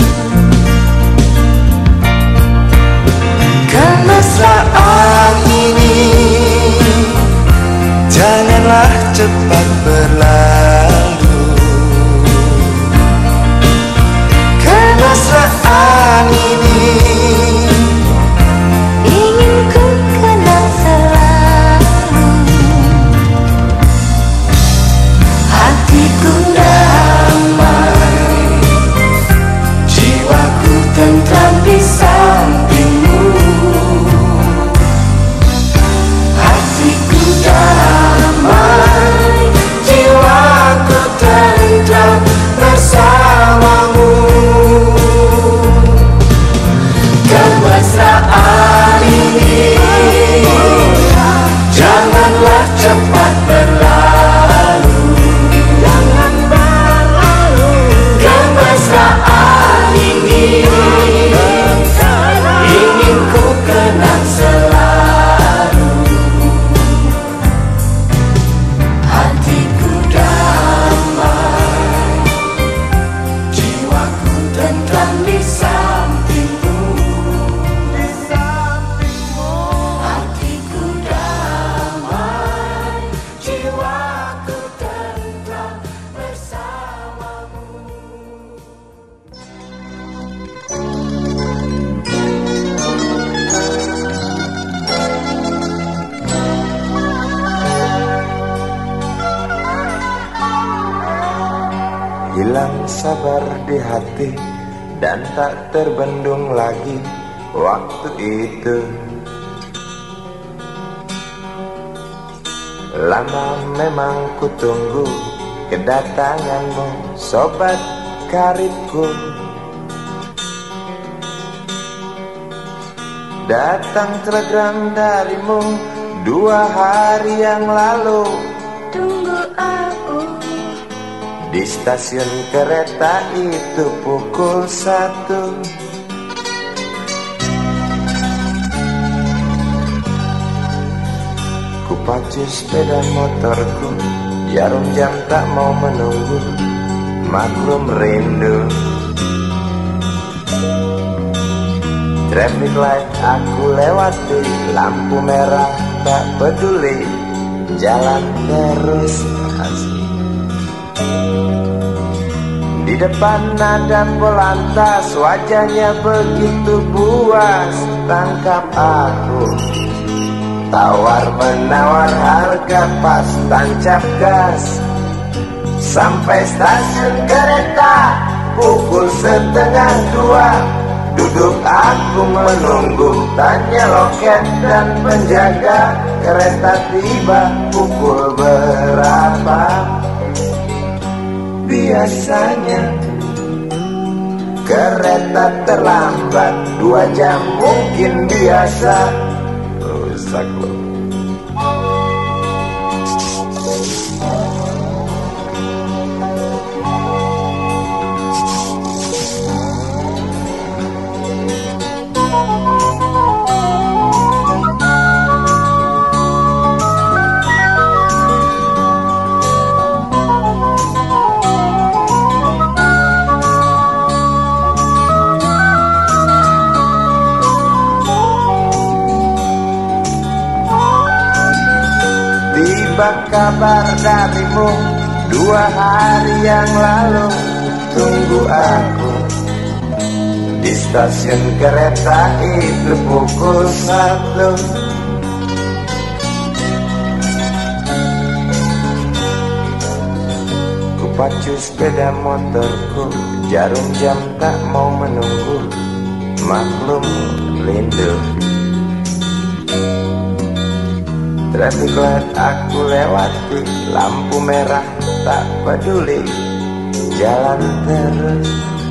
Speaker 1: Kemesraan ini janganlah cepat berlalu. Kemesraan ini
Speaker 7: Ingin ku kenang selalu. Hatiku damai,
Speaker 1: jiwaku tentram di sampingmu. Hatiku damai, jiwaku tentram bersamamu. Kemesraan ini janganlah cepat berlalu. Jangan berlalu. Kemesraan ini ingin ku kenang selalu. Hatiku damai, jiwaku tentram di sampingmu. Di sampingmu. Hatiku damai, jiwaku tentram bersamamu. Hilang sabar di hati dan tak terbendung lagi waktu itu. Lama memang ku tunggu kedatanganmu, sobat karibku. Datang telegram darimu dua hari yang lalu.
Speaker 7: tunggu aku.
Speaker 1: Di stasiun kereta itu pukul satu. Ku pacu sepeda motorku, jarum jam tak mau menunggu, maklum rindu. Traffic light aku lewati, lampu merah tak peduli, jalan terus asik. Di Di depan ada Polantas, wajahnya begitu buas. Tangkap aku, tawar menawar harga pas, tancap gas. Sampai stasiun kereta pukul setengah dua. Duduk aku menunggu, tanya loket dan penjaga. Kereta tiba pukul berapa? Biasanya kereta terlambat dua jam mungkin biasa. Rusak loh. Tiba kabar darimu dua hari yang lalu. Tunggu aku di stasiun kereta itu pukul satu. Kupacu sepeda motorku, jarum jam tak mau menunggu. Maklum rindu. Traffic light aku lewati, lampu merah tak peduli, jalan terus.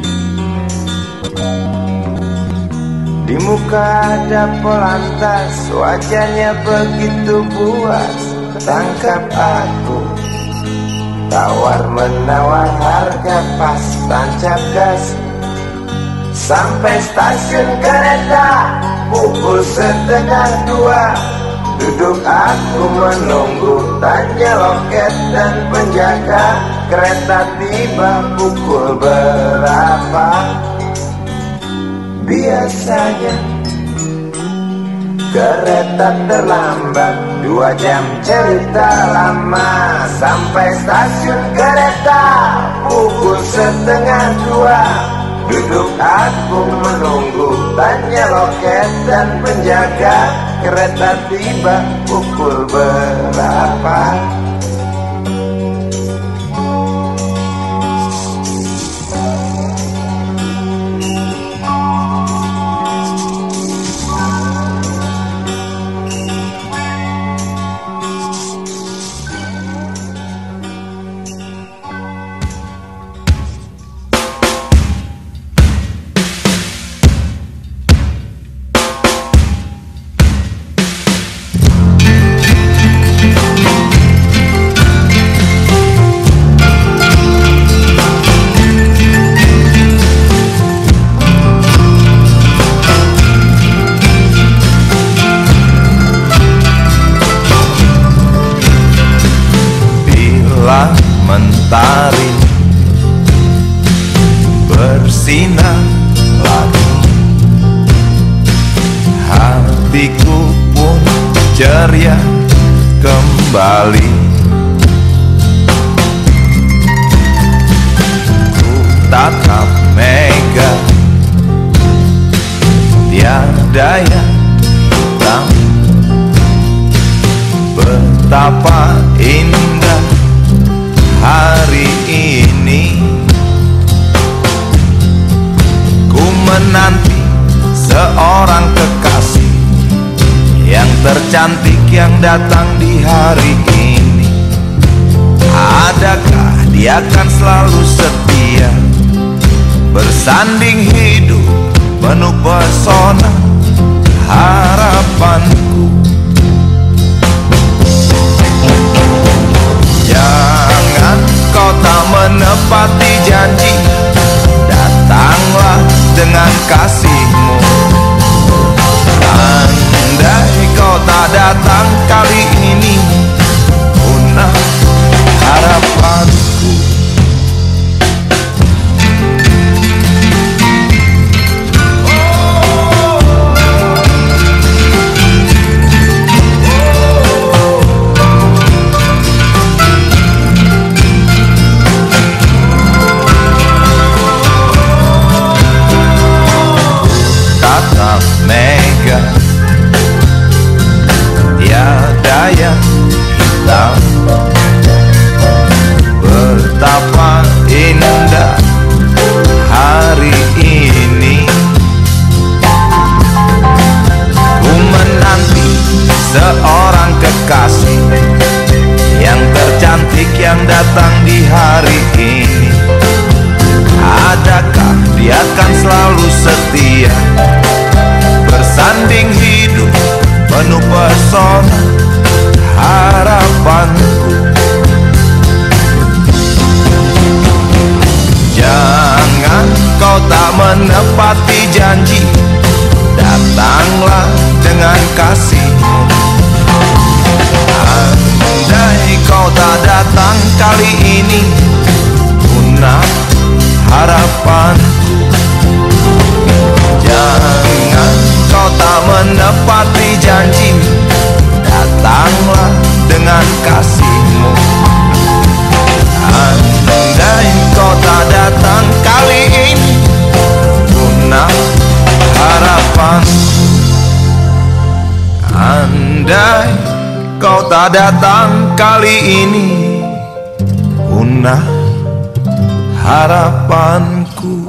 Speaker 1: Di muka ada Polantas, wajahnya begitu buas. Tangkap aku, tawar menawar harga pas, tancap gas. Sampai stasiun kereta pukul setengah dua. Duduk aku menunggu, tanya loket dan penjaga. Kereta tiba pukul berapa? Biasanya kereta terlambat dua jam, cerita lama. Sampai stasiun kereta pukul setengah dua. Duduk aku menunggu, tanya loket dan penjaga. Kereta tiba pukul berapa?
Speaker 8: Mentari bersinar lagi, hatiku pun ceria kembali. Ku tatap mega, tiada yang hitam. Betapa indah hari ini, ku menanti seorang kekasih yang tercantik yang datang di hari ini. Adakah dia akan selalu setia, bersanding hidup penuh pesona harapanku. Jangan kau tak menepati janji, datanglah dengan kasihmu. Andai kau tak datang kali ini, punah harapanku. jingga, tiada yang hitam. Betapa indah hari ini, ku menanti seorang kekasih yang tercantik yang datang di hari ini. Adakah dia akan selalu setia, bersanding hidup penuh pesona harapanku. Jangan kau tak menepati janji, datanglah dengan kasihmu. Andai kau tak datang kali ini, punah harapanku. Jangan kau tak menepati janji, datanglah dengan kasihmu. Andai kau tak datang kali ini, punah harapanku. Andai kau tak datang kali ini, punah harapanku.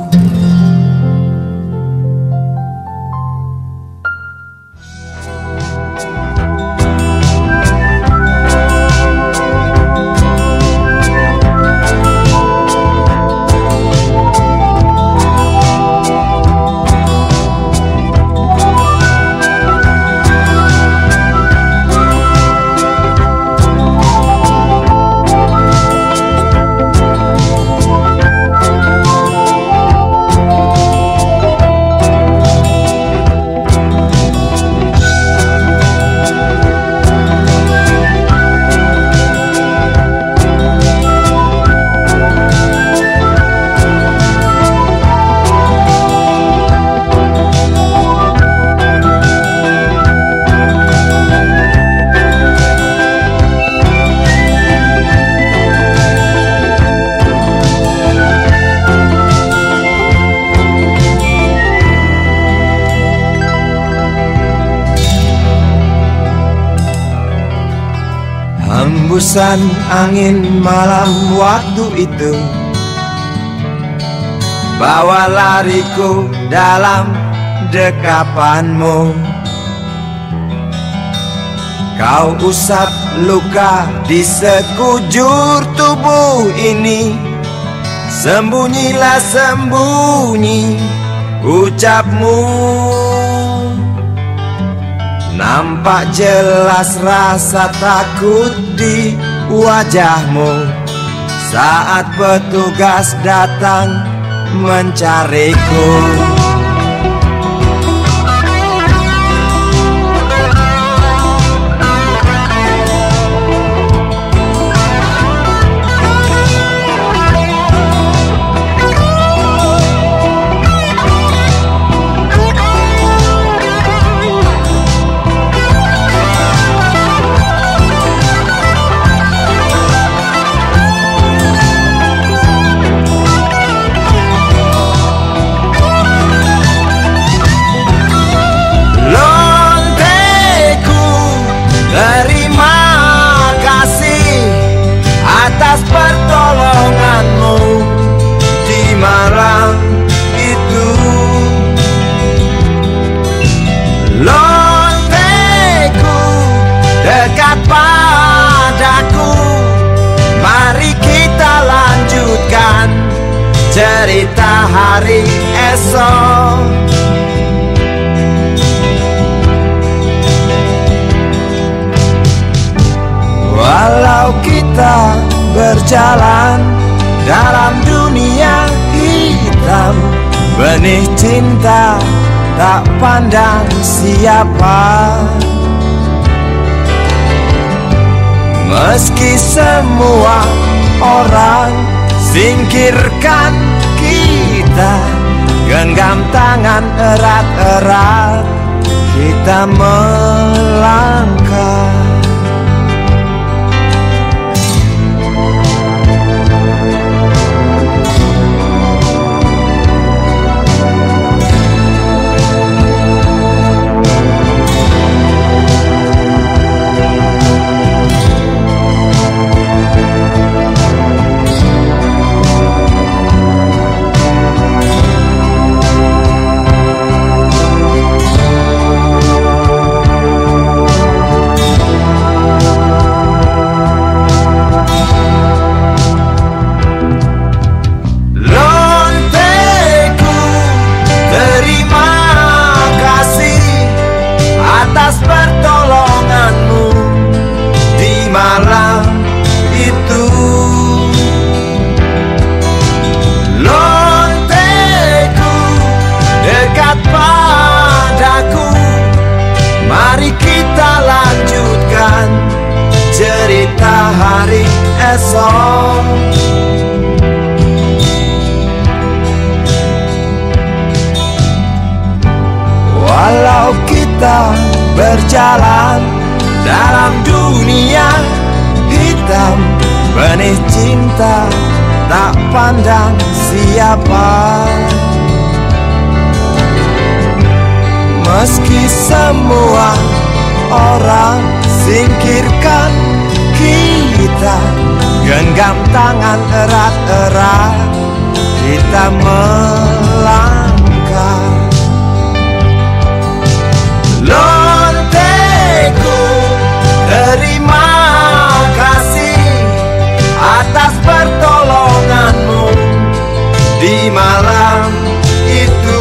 Speaker 8: Hembusan angin malam waktu itu bawa lariku dalam dekapanmu. Kau usap luka di sekujur tubuh ini, sembunyilah sembunyi ucapmu. Nampak jelas rasa takut di wajahmu saat petugas datang mencariku. Dekat padaku, mari kita lanjutkan cerita hari esok. Walau kita berjalan dalam dunia hitam, benih cinta tak pandang siapa. Meski semua orang singkirkan kita, genggam tangan erat-erat kita melangkah. pertolonganmu di malam itu. Lonteku dekat padaku, mari kita lanjutkan cerita hari esok. Walau kita berjalan dalam dunia hitam, benih cinta tak pandang siapa. Meski semua orang singkirkan kita, genggam tangan erat-erat, kita melangkah. Lonteku, terima kasih atas pertolonganmu di malam itu.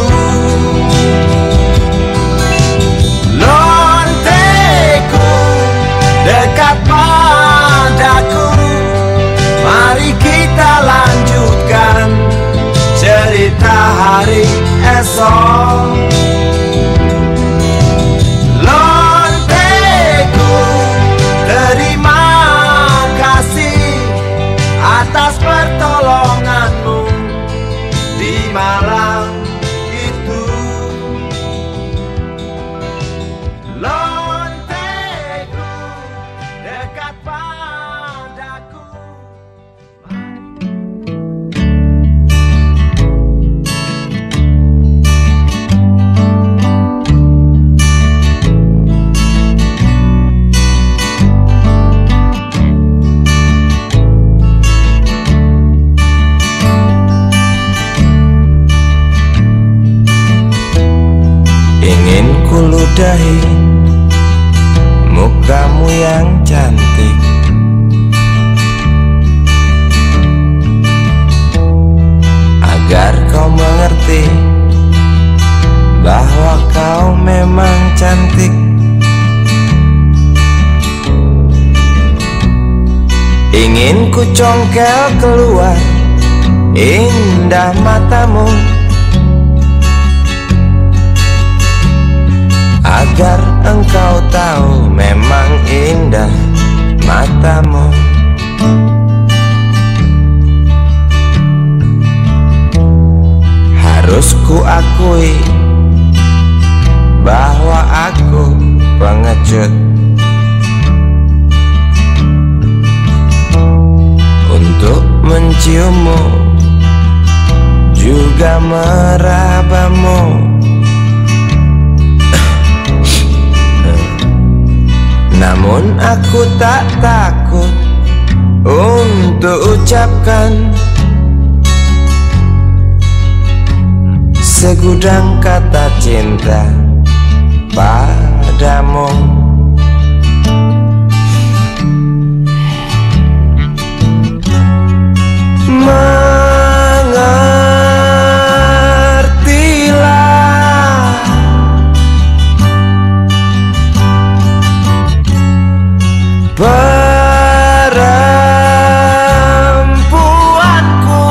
Speaker 8: Lonteku, dekat padaku, mari kita lanjutkan cerita hari esok. Terima kasih atas pertolonganmu di malam itu. Lonteku dekat padaku. Ludahi mukamu yang cantik, agar kau mengerti bahwa kau memang cantik. Ingin ku congkel keluar indah matamu, agar engkau tahu memang indah matamu. Harus ku akui bahwa aku pengecut untuk menciummu, juga merabamu. Namun aku tak takut untuk ucapkan segudang kata cinta padamu. Mengertilah perempuanku,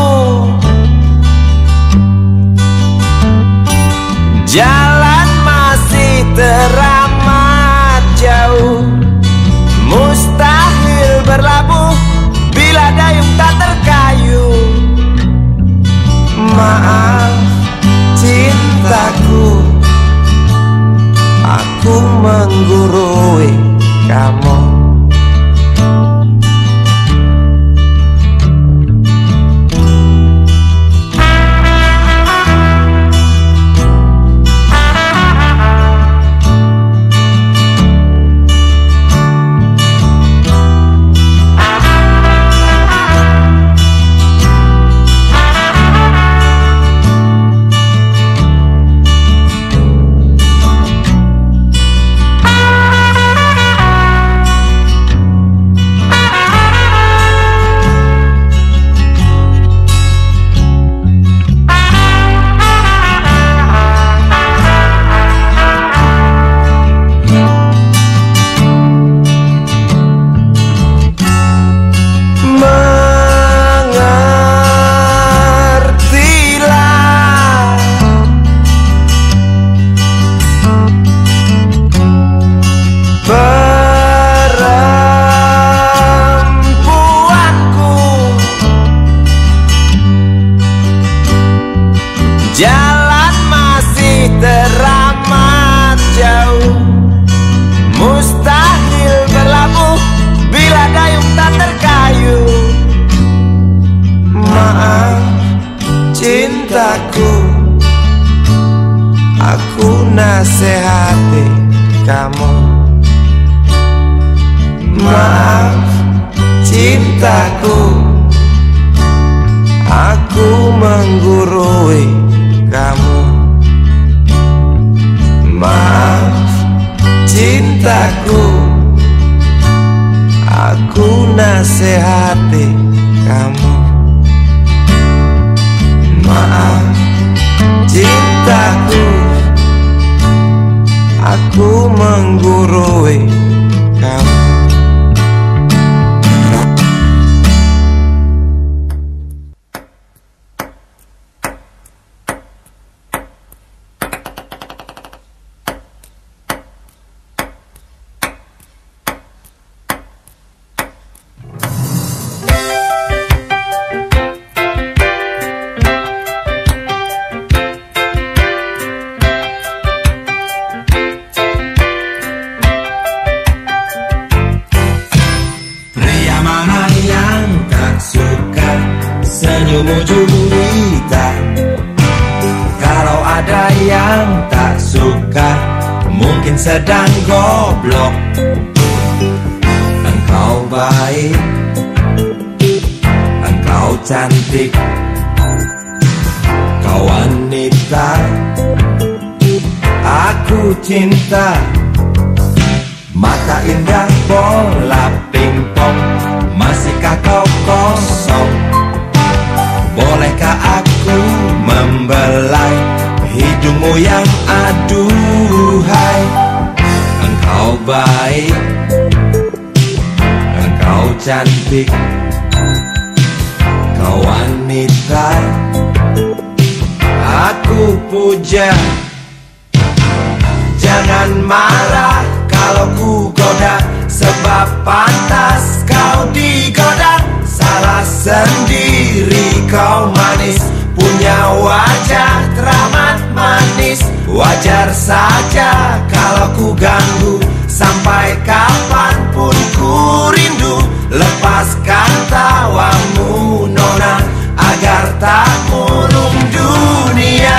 Speaker 8: jalan masih teramat jauh, mustahil berlabuh bila dayung tak terkayuh. Maaf cintaku, aku menggurui kamu.
Speaker 1: cintaku, aku nasihati kamu. Maaf cintaku, aku menggurui kamu. Maaf cintaku, aku nasihati kamu. Maaf cintaku, aku menggurui kamu.
Speaker 5: Senyummu Julita, kalau ada yang tak suka, mungkin sedang goblok. Engkau baik, engkau cantik, kau wanita, aku cinta. Mata indah bola pingpong, masihkah kau kosong? Bolehkah aku membelai hidungmu yang aduhai? Engkau baik, engkau cantik, kau wanita, aku puja. Jangan marah kalau ku goda, sebab pantas kau digoda. Salah sendiri kau manis, punya wajah teramat manis. Wajar saja kalau ku ganggu, sampai kapanpun ku rindu. Lepaskan tawamu nona, agar tak murung dunia.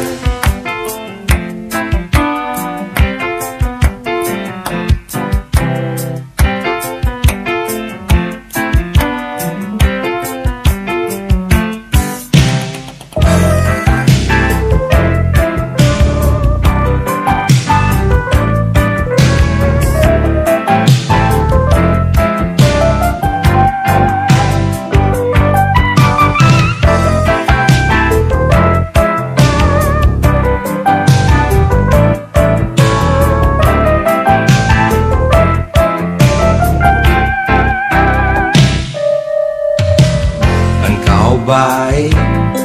Speaker 5: Baik,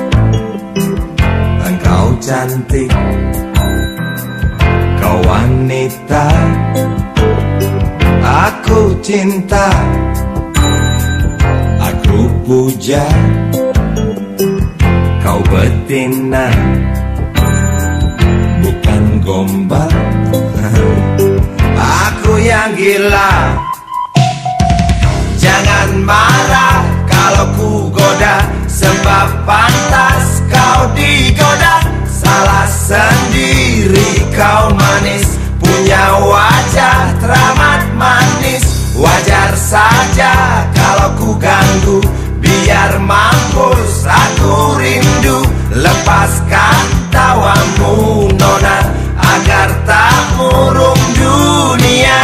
Speaker 5: engkau cantik, kau wanita, aku cinta, aku puja. Kau betina, bukan gombal, aku yang gila. Jangan marah kalau ku goda, sebab pantas kau digoda. Salah sendiri kau manis, punya wajah teramat manis. Wajar saja kalau ku ganggu, biar mampus aku rindu. Lepaskan tawamu nona, agar tak murung dunia.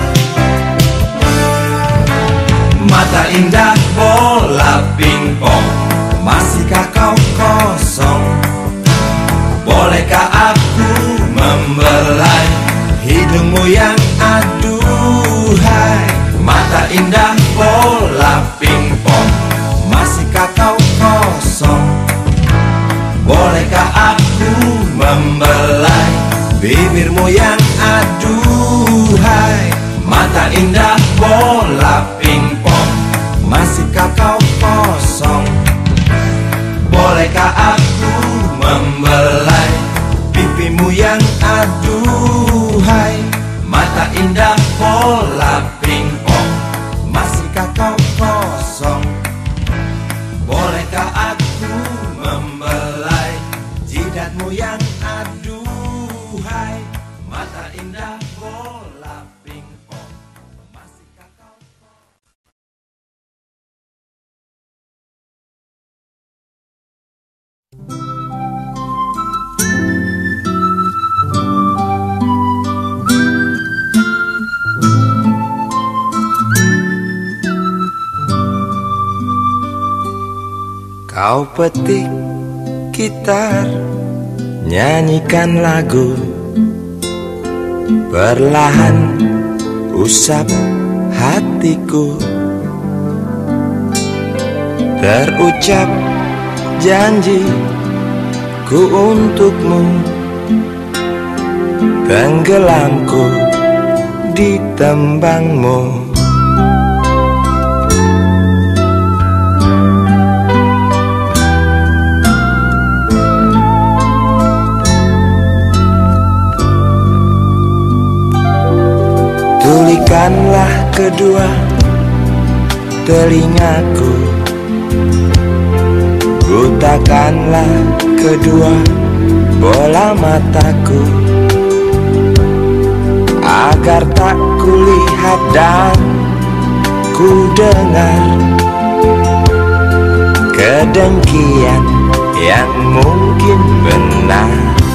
Speaker 5: Mata indah bola pingpong, masihkah kau kosong? Bolehkah aku membelai hidungmu yang aduhai? Mata indah bola pingpong, masihkah kau kosong? Bolehkah aku membelai bibirmu yang aduhai? Mata indah bola pingpong, masihkah kau kosong? Bolehkah aku membelai pipimu yang aduhai? Mata indah bola pingpong, masihkah kau kosong? Bolehkah aku membelai
Speaker 1: Mata indah bola pingpong. Masihkah kau? Kau petik gitar, nyanyikan lagu, perlahan usap hatiku. Terucap janji ku untukmu, tenggelamku di tembangmu. Tulikanlah kedua telingaku, butakanlah kedua bola mataku, agar tak kulihat dan ku dengar kedengkian yang mungkin benar.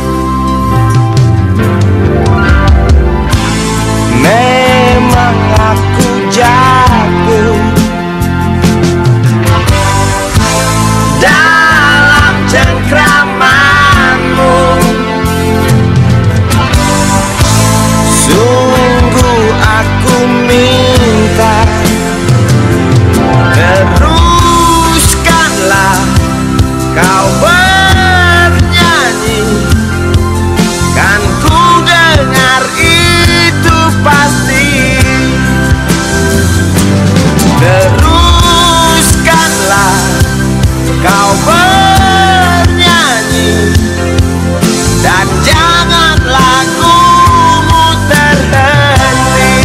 Speaker 1: Memang aku jago dalam cengkramanmu, sungguh aku minta teruskanlah kau bernyanyi, kan ku dengar itu pasti. Teruskanlah kau bernyanyi, dan jangan lagumu terhenti.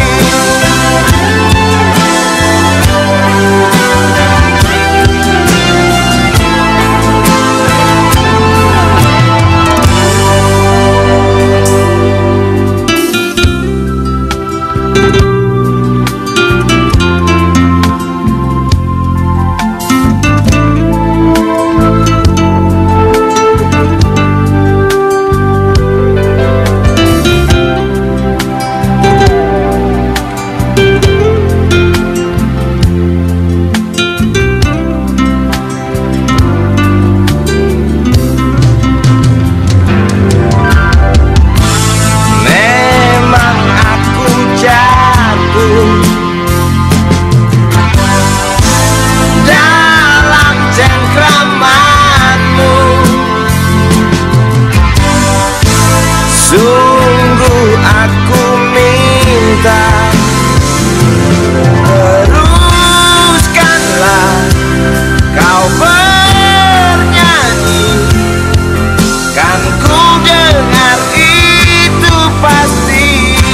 Speaker 1: Sungguh aku minta teruskanlah kau bernyanyi, kan ku dengar itu pasti.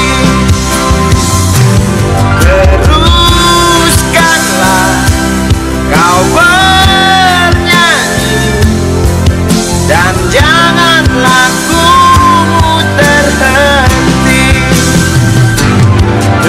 Speaker 1: Teruskanlah kau bernyanyi, dan jangan lagumu terhenti.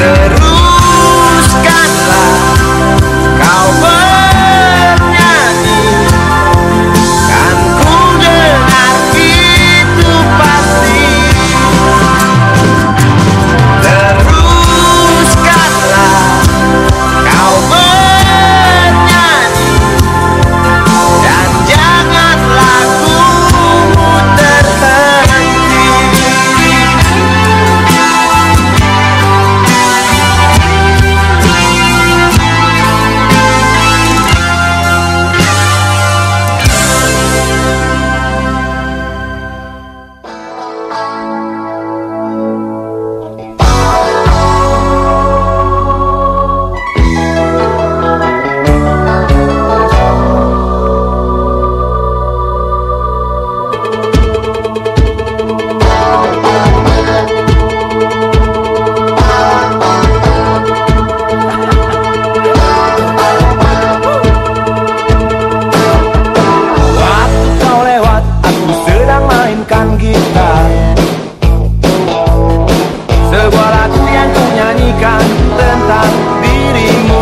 Speaker 2: sebuah lagu yang ku nyanyikan tentang dirimu.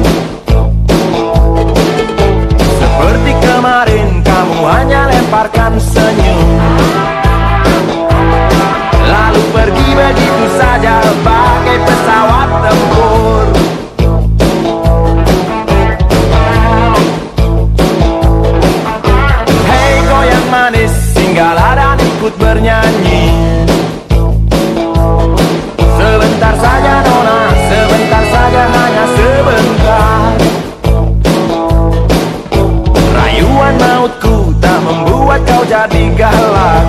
Speaker 2: Seperti kemarin kamu hanya lemparkan senyum, lalu pergi begitu saja bagai pesawat tempur. Hei goyang manis, singgahlah dan ikut bernyanyi. Sebentar saja nona, sebentar saja, hanya sebentar. Rayuan mautku tak membuat kau jadi galak.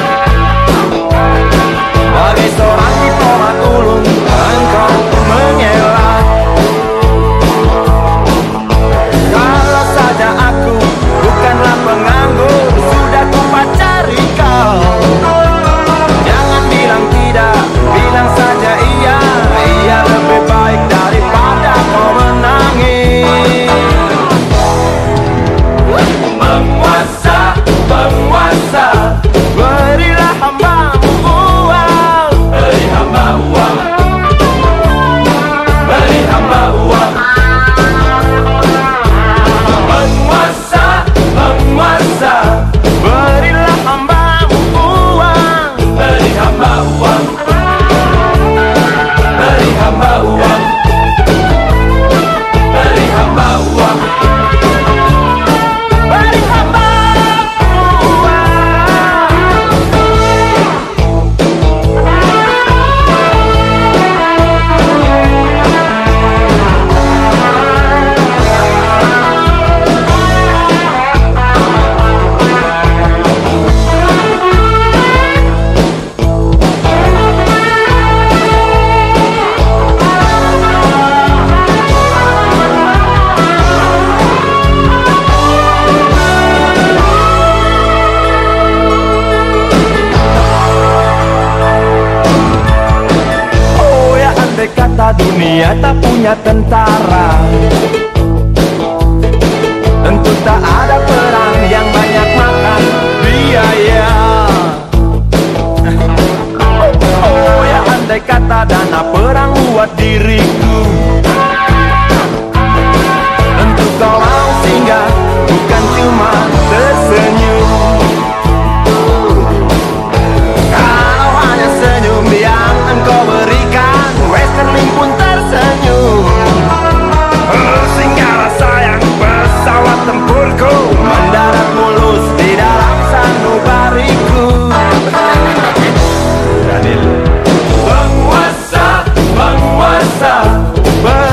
Speaker 2: Bagai seorang diplomat ulung, engkau mengelak. Kalau saja aku bukanlah penganggur, sudah ku pacari kau. Jangan bilang tidak, bilang saja iya. Iya lebih baik daripada kau menangis. Penguasa, penguasa, berilah hambamu uang. Beri hamba uang, beri hamba uang. Penguasa, penguasa, berilah hambamu uang. Beri hamba uang, beri hamba uang, beri hamba uang, beri hamba uang. Kata dunia tak punya tentara, tentu tak ada perang yang banyak makan biaya. Oh ya andai kata dana perang buat diriku, tentu kau mau singgah, bukan cuma tersenyum. Kalau hanya senyum yang engkau berikan, Western Link pun tersenyum. Singgahlah sayang, pesawat tempurku mendarat mulus di dalam sanubariku. Penguasa, penguasa,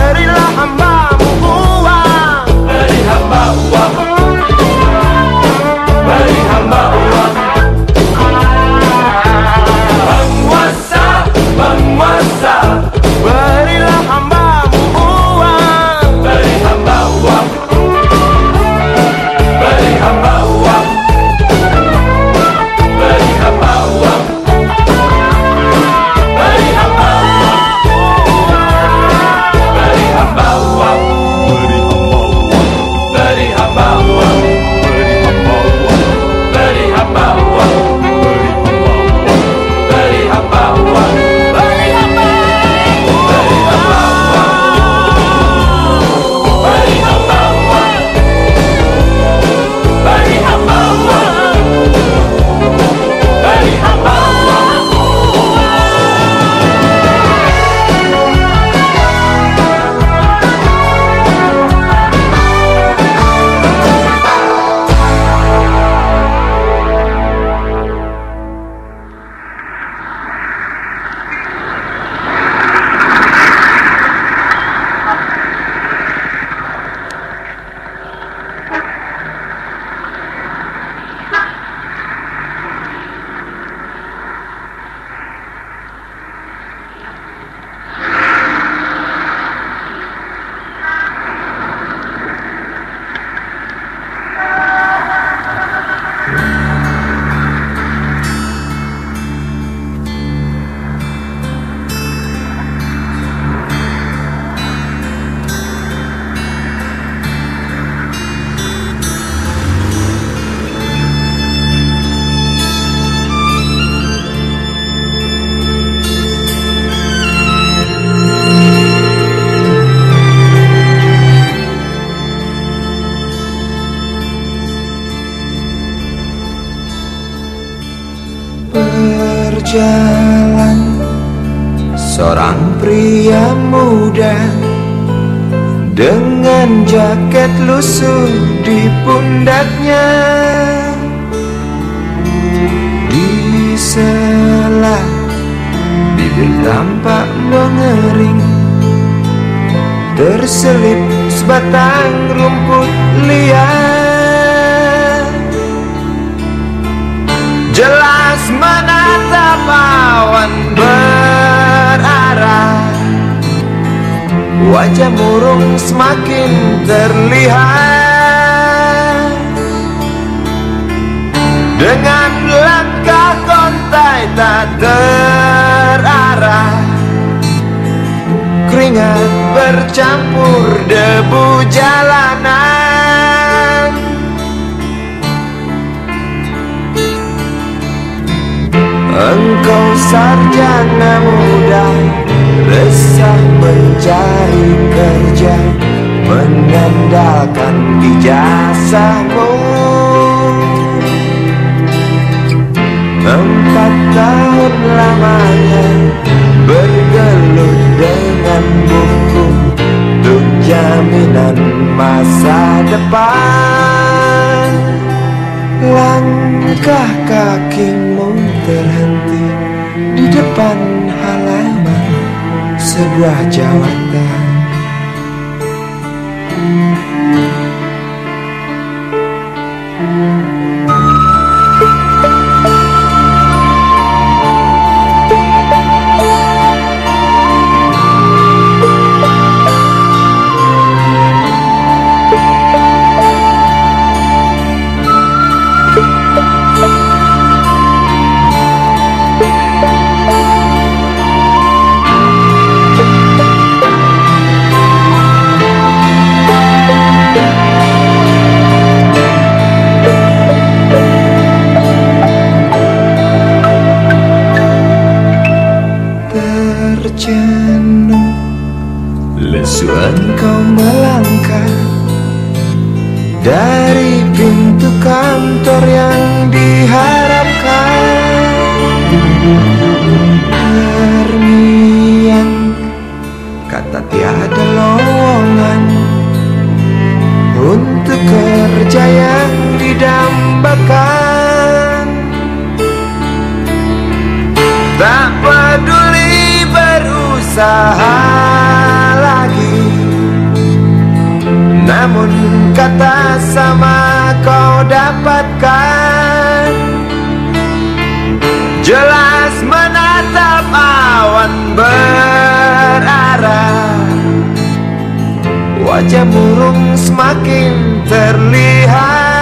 Speaker 1: Seorang pria muda dengan jaket lusuh di pundaknya, di sela bibir tampak mengering, terselip sebatang rumput liar. Jelas menatap awan berarah, wajah murung semakin terlihat. Dengan langkah kontai tak terarah, keringat bercampur debu jalanan. Engkau sarjana muda, resah mencari kerja, mengandalkan ijazahmu. Empat tahun lamanya bergelut dengan buku untuk jaminan masa depan. Langkah kakimu terhenti di depan halaman sebuah jawatan. Terjenuh lesu engkau melangkah dari pintu kantor yang diharapkan. Terngiang kata tiada lowongan untuk kerja yang didambakan. Tak peduli berusaha lagi, namun kata sama kau dapatkan. Jelas menatap awan berarah, wajah murung semakin terlihat.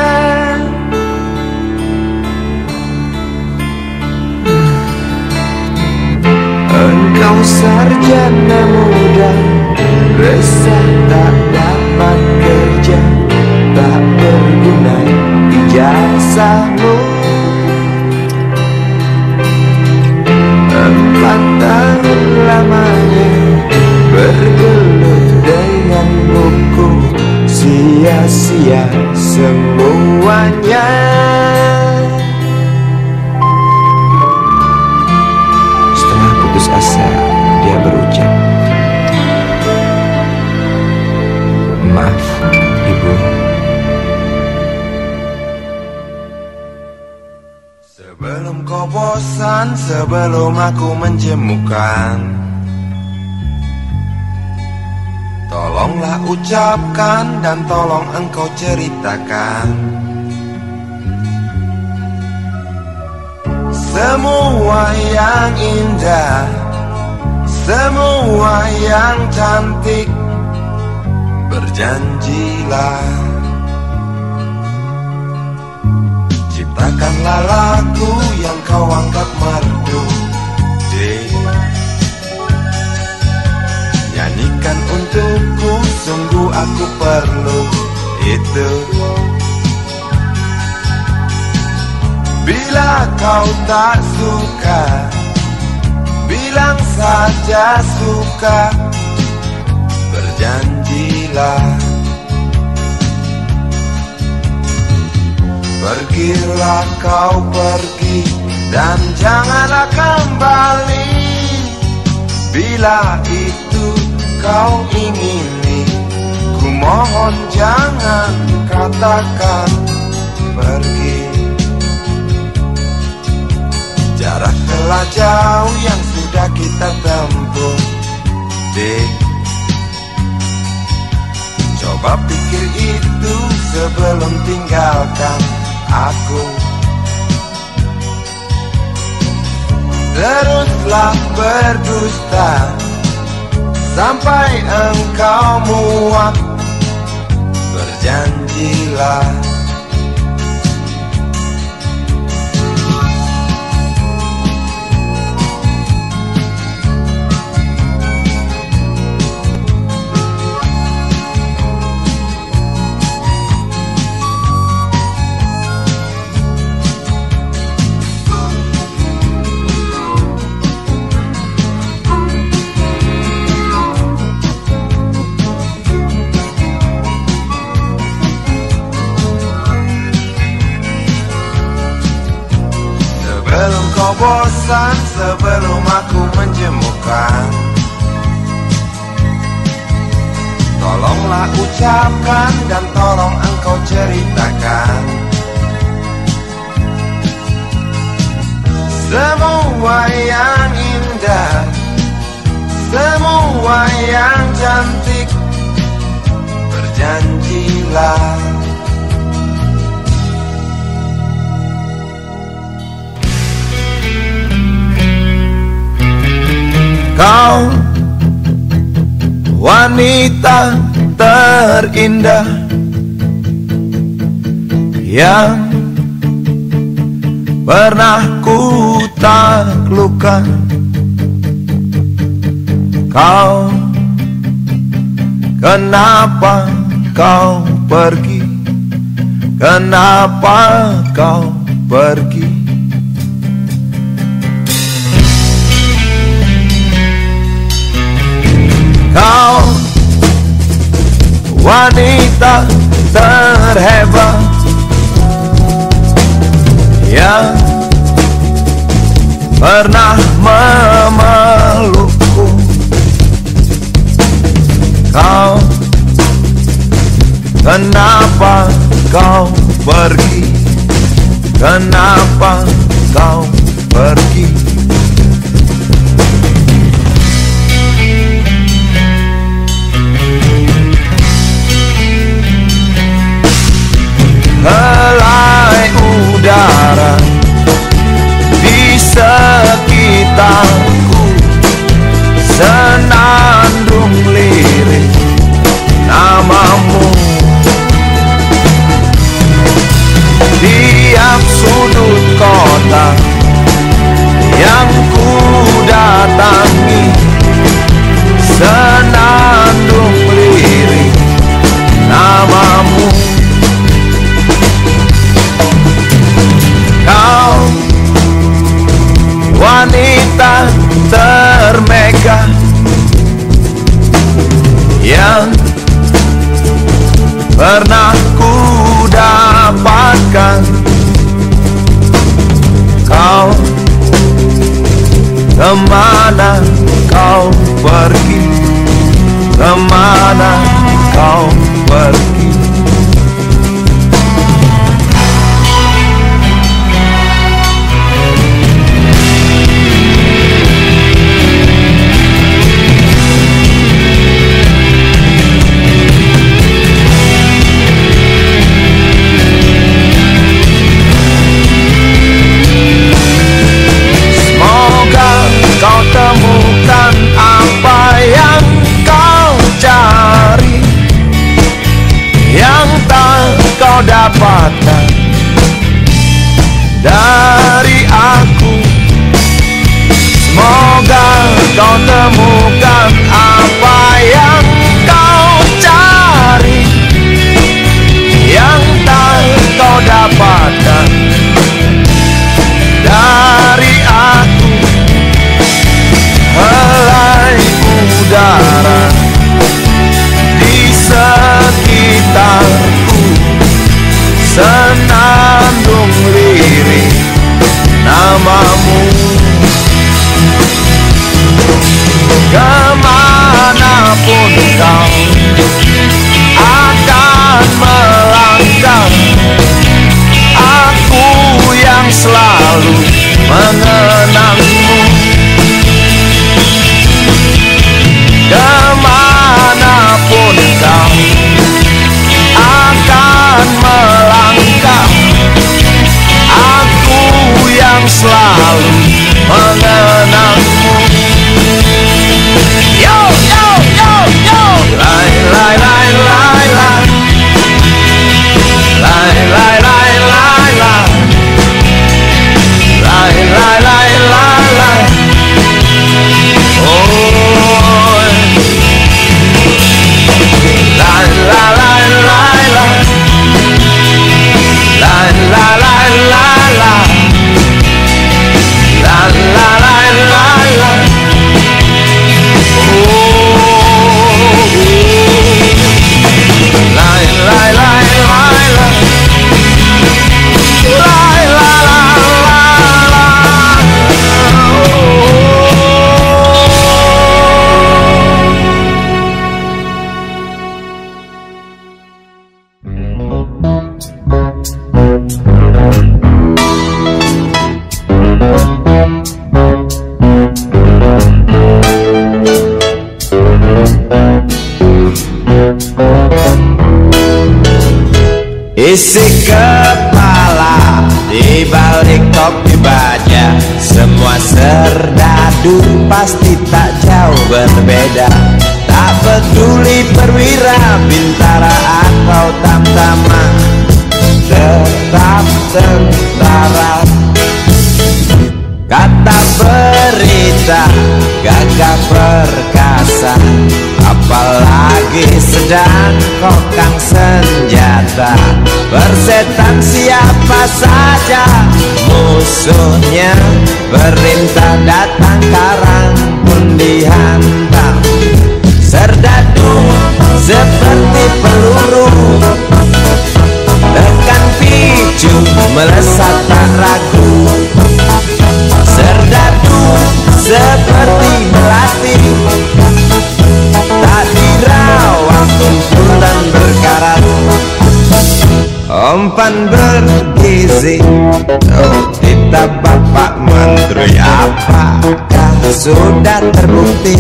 Speaker 1: Engkau sarjana muda, resah tak dapat kerja, tak berguna ijazahmu. Empat tahun lamanya bergelut dengan buku, sia-sia semuanya. Setelah putus asa, dia berucap, "Maaf, Ibu." Sebelum kau bosan, sebelum aku menjemukan, tolonglah ucapkan dan tolong engkau ceritakan semua yang indah, semua yang cantik. Berjanjilah, ciptakanlah lagu yang kau anggap merdu, dek. Nyanyikan untukku, sungguh aku perlu itu. Bila kau tak suka, bilang saja suka. Berjanjilah, pergilah kau pergi dan janganlah kembali. Bila itu kau ingini, ku mohon jangan katakan pergi. Jarak telah jauh yang sudah kita tempuh, dek. Coba pikir itu sebelum tinggalkan aku. Teruslah berdusta sampai engkau muak. Berjanjilah sebelum kau bosan, sebelum aku menjemukan. Tolonglah ucapkan dan tolong engkau ceritakan semua yang indah, semua yang cantik. Berjanjilah kau wanita terindah yang pernah ku taklukkan. Kau, kenapa kau pergi? Kenapa kau pergi? Kau wanita terhebat yang pernah memelukku. Kau, kenapa kau pergi? Kenapa kau pergi? Helai udara di sekitarku, senandung lirik namamu. Tiap sudut kota yang ku datangi, senandung lirik namamu. Kau wanita termegah yang pernah ku dapatkan. Kau, kemana kau pergi? Kemana kau pergi? Kau temukan apa yang kau cari.
Speaker 2: Kemanapun kau akan melangkah, aku yang selalu mengenangmu. Kemanapun kau akan melangkah, aku yang selalu mengenangmu. Yo, yo, yo, yo. Lai, lai, lai, lai, lai. Lai, lai, lai, lai, lai. Lai, lai, lai, lai, lai. Oh. Lai, lai, lai, lai, lai. Lai, lai, lai, lai, lai. Lai, lai, lai, lai, lai. Isi kepala di balik topi baja, semua serdadu pasti tak jauh berbeda. Tak peduli perwira, bintara atau tamtama, tetap tentara. Kata berita gagah perkasa, apalagi sedang kokang senjata. Persetan siapa saja musuhnya, perintah datang karang pun dihantam. Serdadu seperti peluru, tekan picu melesat tak ragu. Serdadu seperti melati, tak dirawat tumpul dan berkarat. Umpan bergizi, oh kita Bapak Menteri, apakah sudah terbukti?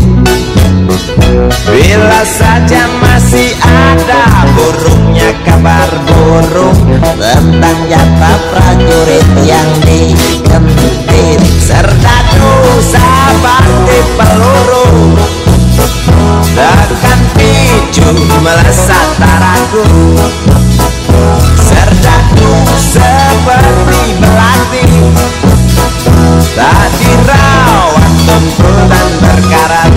Speaker 2: Bila saja masih ada burungnya kabar burung tentang jatah prajurit yang dikempit. Serdadu seperti peluru, tekan picu melesat tak ragu. Serdadu seperti melati, tak dirawat tumpul dan berkarat.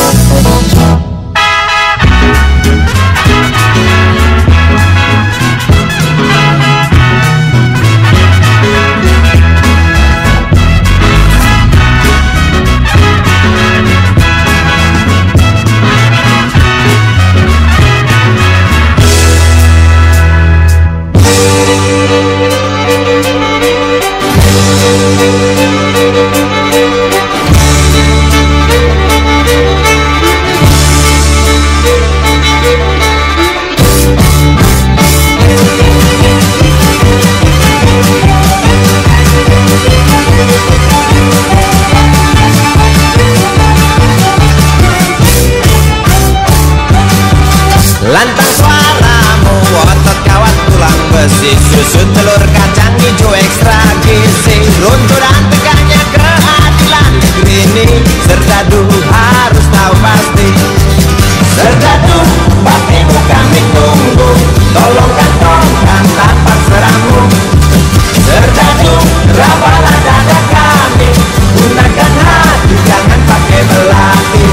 Speaker 2: Lantang suaramu, otot kawat tulang besi, susu telur kacang hijau ekstra gizi. Runtuh dan tegaknya keadilan negeri ini, Serdadu harus tahu pasti. Serdadu, baktimu kami tunggu, tolong kantongkan tapak seramu. Serdadu, rawatlah dada kami, gunakan hati jangan pakai melati.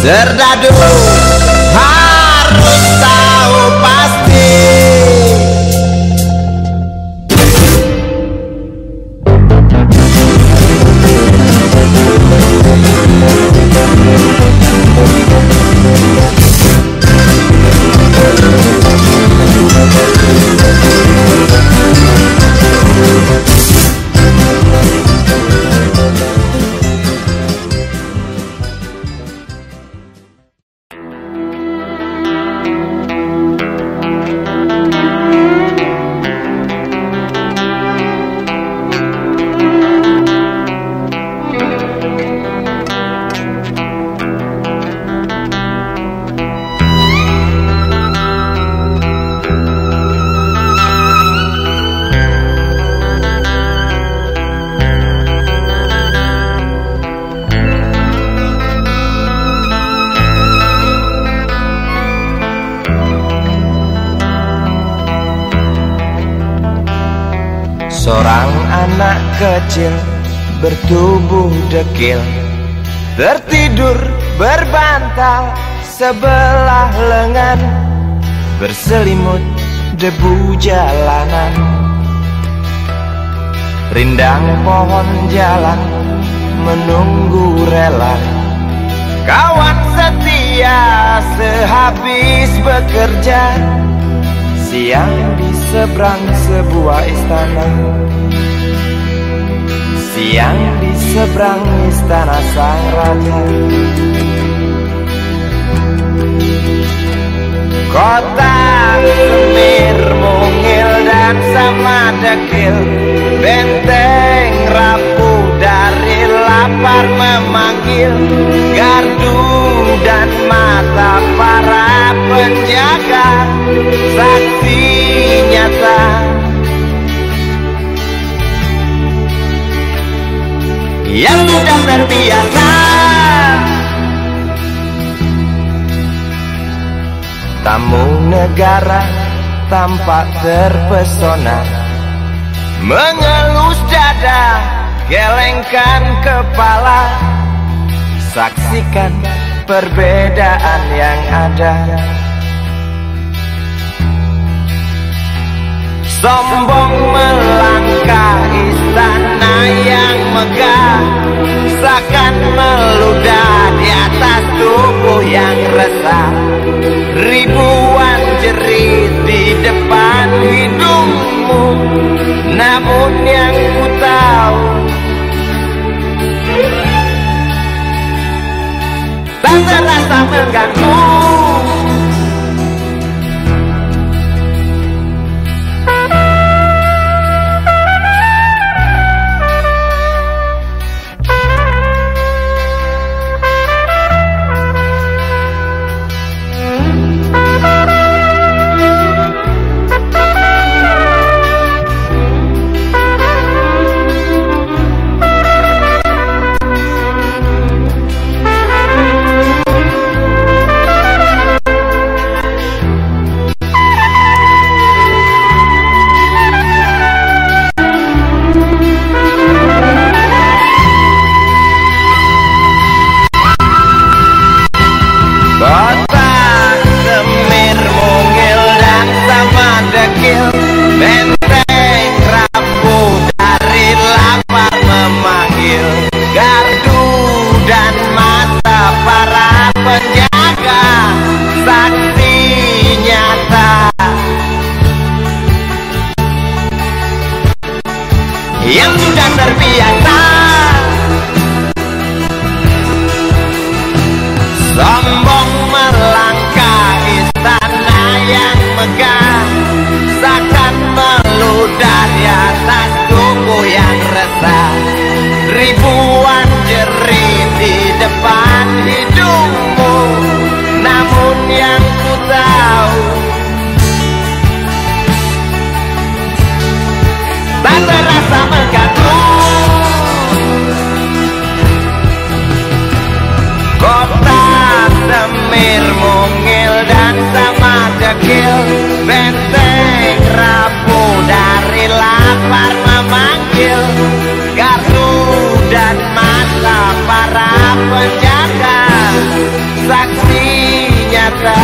Speaker 5: Serdadu harus tahu pasti.
Speaker 1: Seorang anak kecil bertubuh dekil tertidur berbantal sebelah lengan, berselimut debu jalanan. Rindang pohon jalan menunggu rela, kawan setia sehabis bekerja. Siang di seberang sebuah istana, siang di seberang istana sang raja. Kota semir mungil dan sama dekil, benteng rapuh dari lapar memanggil. Gardu dan mata para penjaga, saksi nyata yang sudah terbiasa. Tamu negara tampak terpesona, mengelus dada, gelengkan kepala. Saksikan perbedaan yang ada. Sombong melangkah istana yang megah, seakan meludah di atas tubuh yang resah. Ribuan jerit di depan hidungmu, namun yang ku tahu tak terasa mengganggu. Yang sudah terbiasa, sombong melangkah istana yang megah, seakan meludah di atas tubuh yang resah. Ribuan jerit di depan hidungmu, namun yang ku tahu tak terasa mengganggu. Kota semir mungil dan sama dekil, benteng rapuh dari lapar memanggil. Gardu dan mata para penjaga,
Speaker 5: nyata.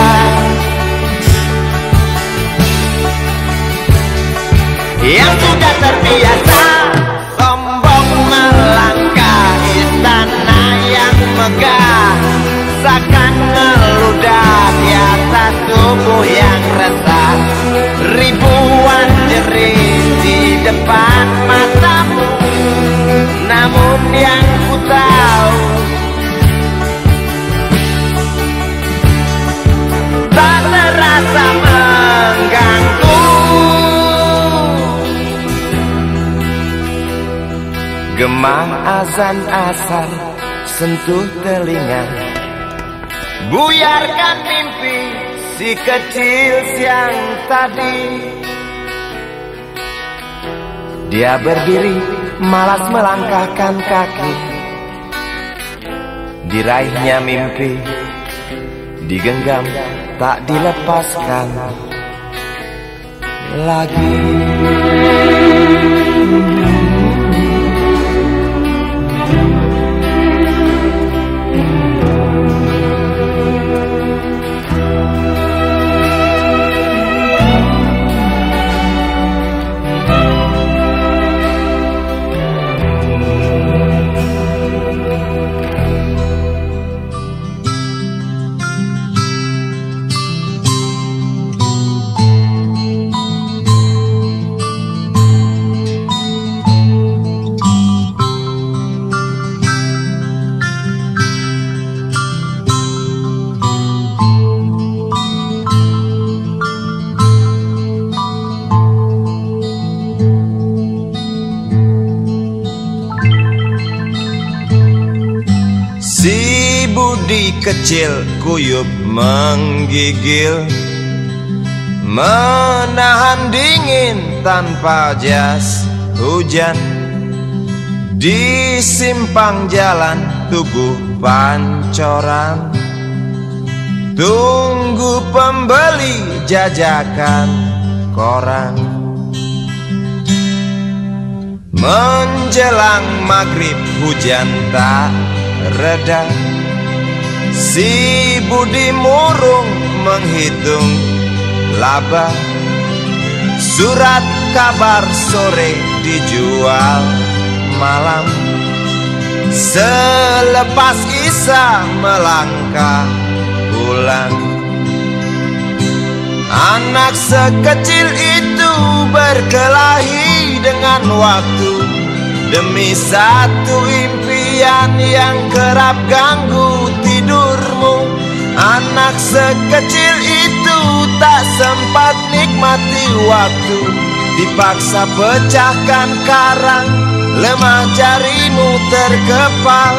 Speaker 5: Yang sudah terbiasa sombong melangkah istana yang megah, seakan meludah di atas tubuh yang resah. Ribuan jerit di depan matamu, namun yang ku tahu tak terasa mengganggu. Gemah azan asar sentuh telinga, buyarkan mimpi si kecil siang tadi. Dia berdiri malas melangkahkan kaki, diraihnya mimpi digenggam tak dilepaskan lagi. Si budi kecil kuyup menggigil, menahan dingin tanpa jas hujan. Di simpang jalan tugu pancoran, tunggu pembeli jajakan koran. Menjelang maghrib hujan tak reda, si budi murung menghitung laba. Surat kabar sore dijual malam, selepas Isya melangkah pulang. Anak sekecil itu berkelahi dengan waktu demi satu impian yang kerap ganggu tidurmu. Anak sekecil itu tak sempat nikmati waktu, dipaksa pecahkan karang, lemah jarimu terkepal.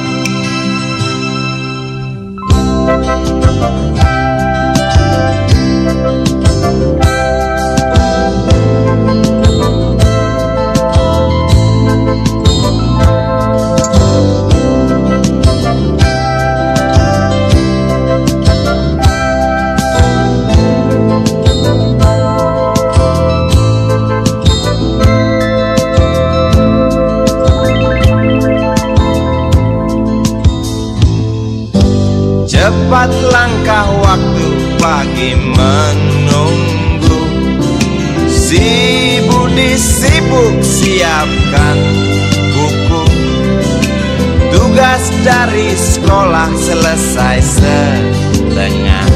Speaker 5: Cepat langkah waktu pagi menunggu, si budi sibuk siapkan buku. Tugas dari sekolah selesai setengah,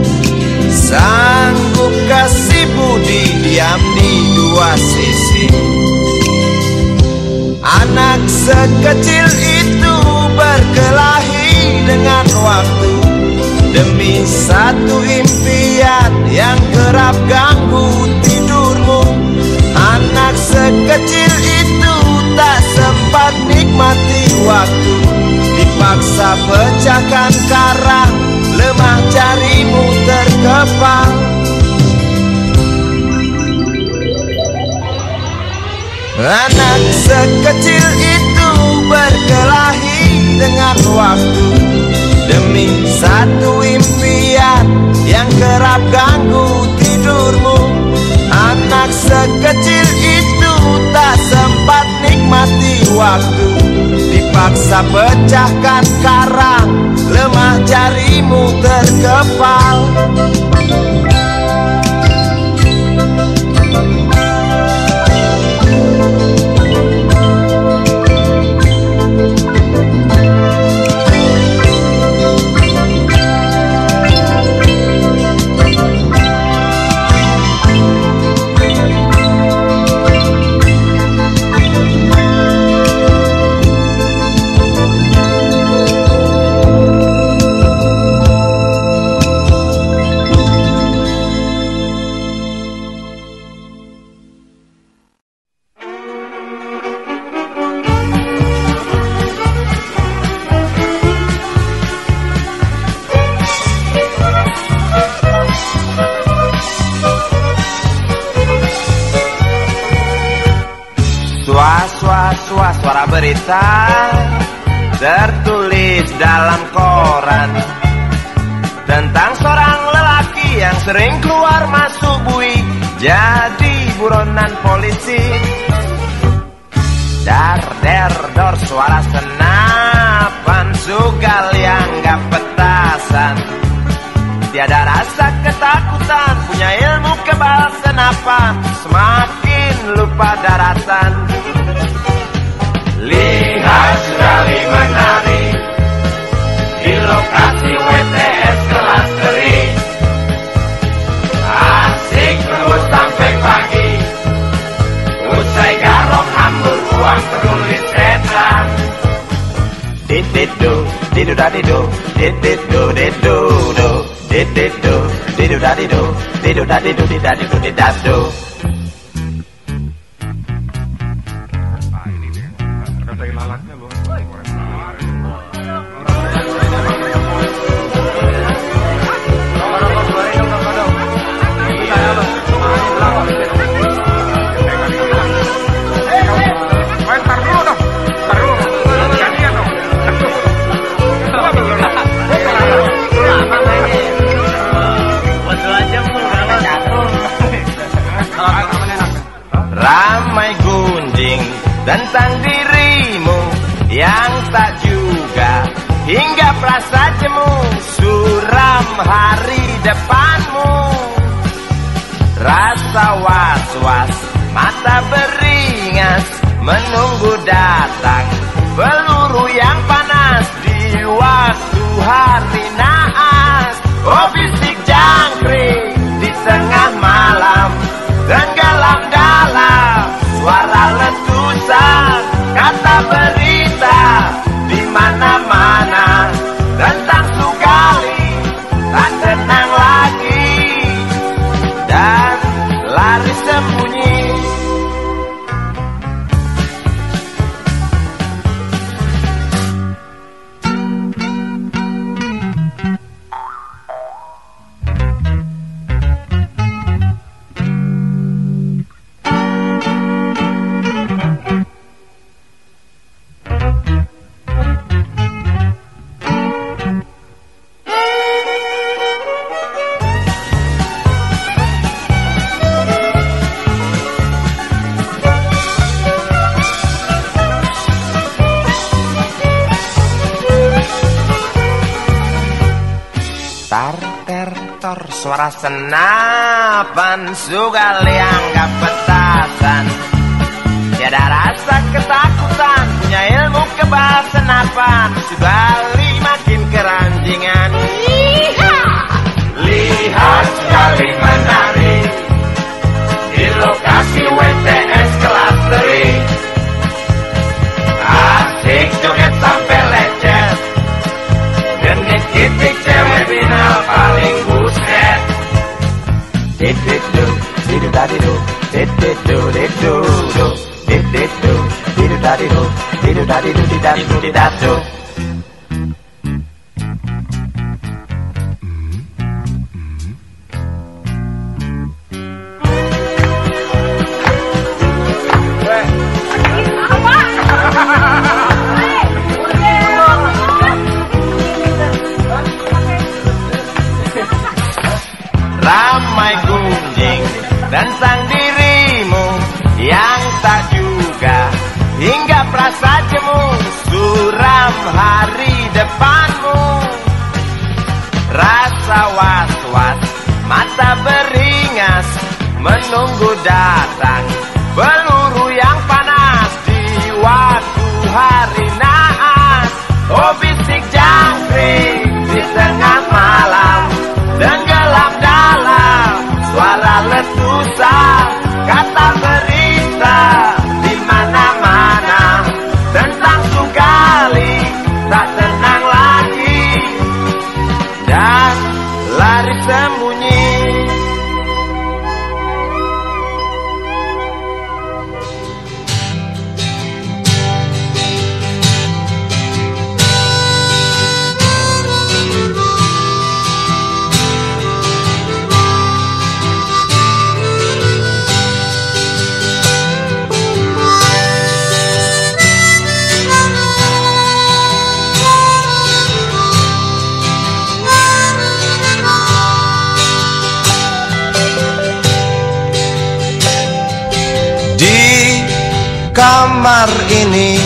Speaker 5: sanggupkah si budi diam di dua sisi? Anak sekecil itu berkelahi dengan waktu demi satu impian yang kerap ganggu tidurmu. Anak sekecil itu tak sempat nikmati waktu, dipaksa pecahkan karang, lemah jarimu terkepal. Anak sekecil itu berkelahi dengan waktu demi satu impian yang kerap ganggu tidurmu. Anak sekecil itu tak sempat nikmati waktu, dipaksa pecahkan karang, lemah jarimu terkepal. Suara berita tertulis dalam koran tentang seorang lelaki yang sering keluar masuk bui jadi buronan polisi. Dar der dor suara senapan sugal yang gak petasan, tiada rasa ketakutan, punya ilmu kebal senapan, semakin lupa daratan.
Speaker 9: Lihat sekali menari di lokasi W T S kelas teri, asik terus sampai pagi, usai garong hambur uang penulis setan.
Speaker 5: Dididu, didu dadidu, dididu didu do, dididu, didu dadidu, didu dadidu didadidu didadu. Ramai gunjing tentang dirimu yang tak juga hingga perasa jemu, suram hari depanmu. Rasa was-was, mata beringas, menunggu datang peluru yang panas di waktu hari naas. Oh bisik jangkrik di tengah malam, tenggelam dalam suara letusan, kata berita di mana-mana tentang Sugali tak tenang lagi dan lari sembunyi. Suara senapan sugal yang gak petasan, tiada rasa ketakutan, punya ilmu kebal senapan, Sugali makin keranjingan.
Speaker 9: Lihat Sugali menari di lokasi W T S kelas teri, asik joget sampai lecet, genit titik cewek binal paling buset.
Speaker 5: Dididu, didu dadidu, dididu didu do, dididu, didu dadidu, didu dadidu didadidu didadu. Ramai gunjing tentang dirimu yang tak juga hingga perasa jemu, suram hari depanmu. rasa was-was, mata beringas menunggu datang peluru yang panas di waktu hari naas. Oh bisik jangkrik di tengah malam dan gelap dalam suara letusan kata berita di mana-mana tentang Sukali tak tenang lagi dan lari sembunyi.
Speaker 1: Kamar ini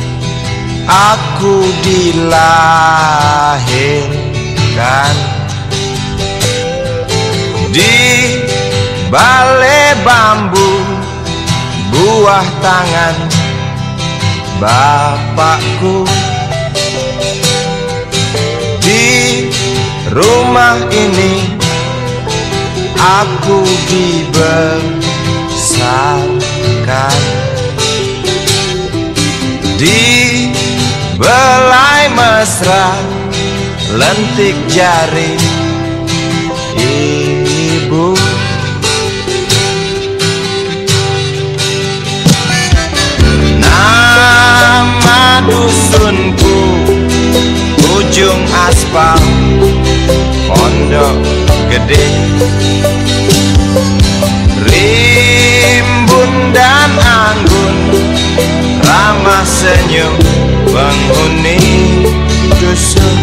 Speaker 1: aku dilahirkan, di balai bambu buah tangan bapakku. Di rumah ini aku dibesarkan, di belai mesra lentik jari ibu. Nama dusunku ujung aspal Pondok Gede, rimbun dan anggun ramah senyum penghuni dusun.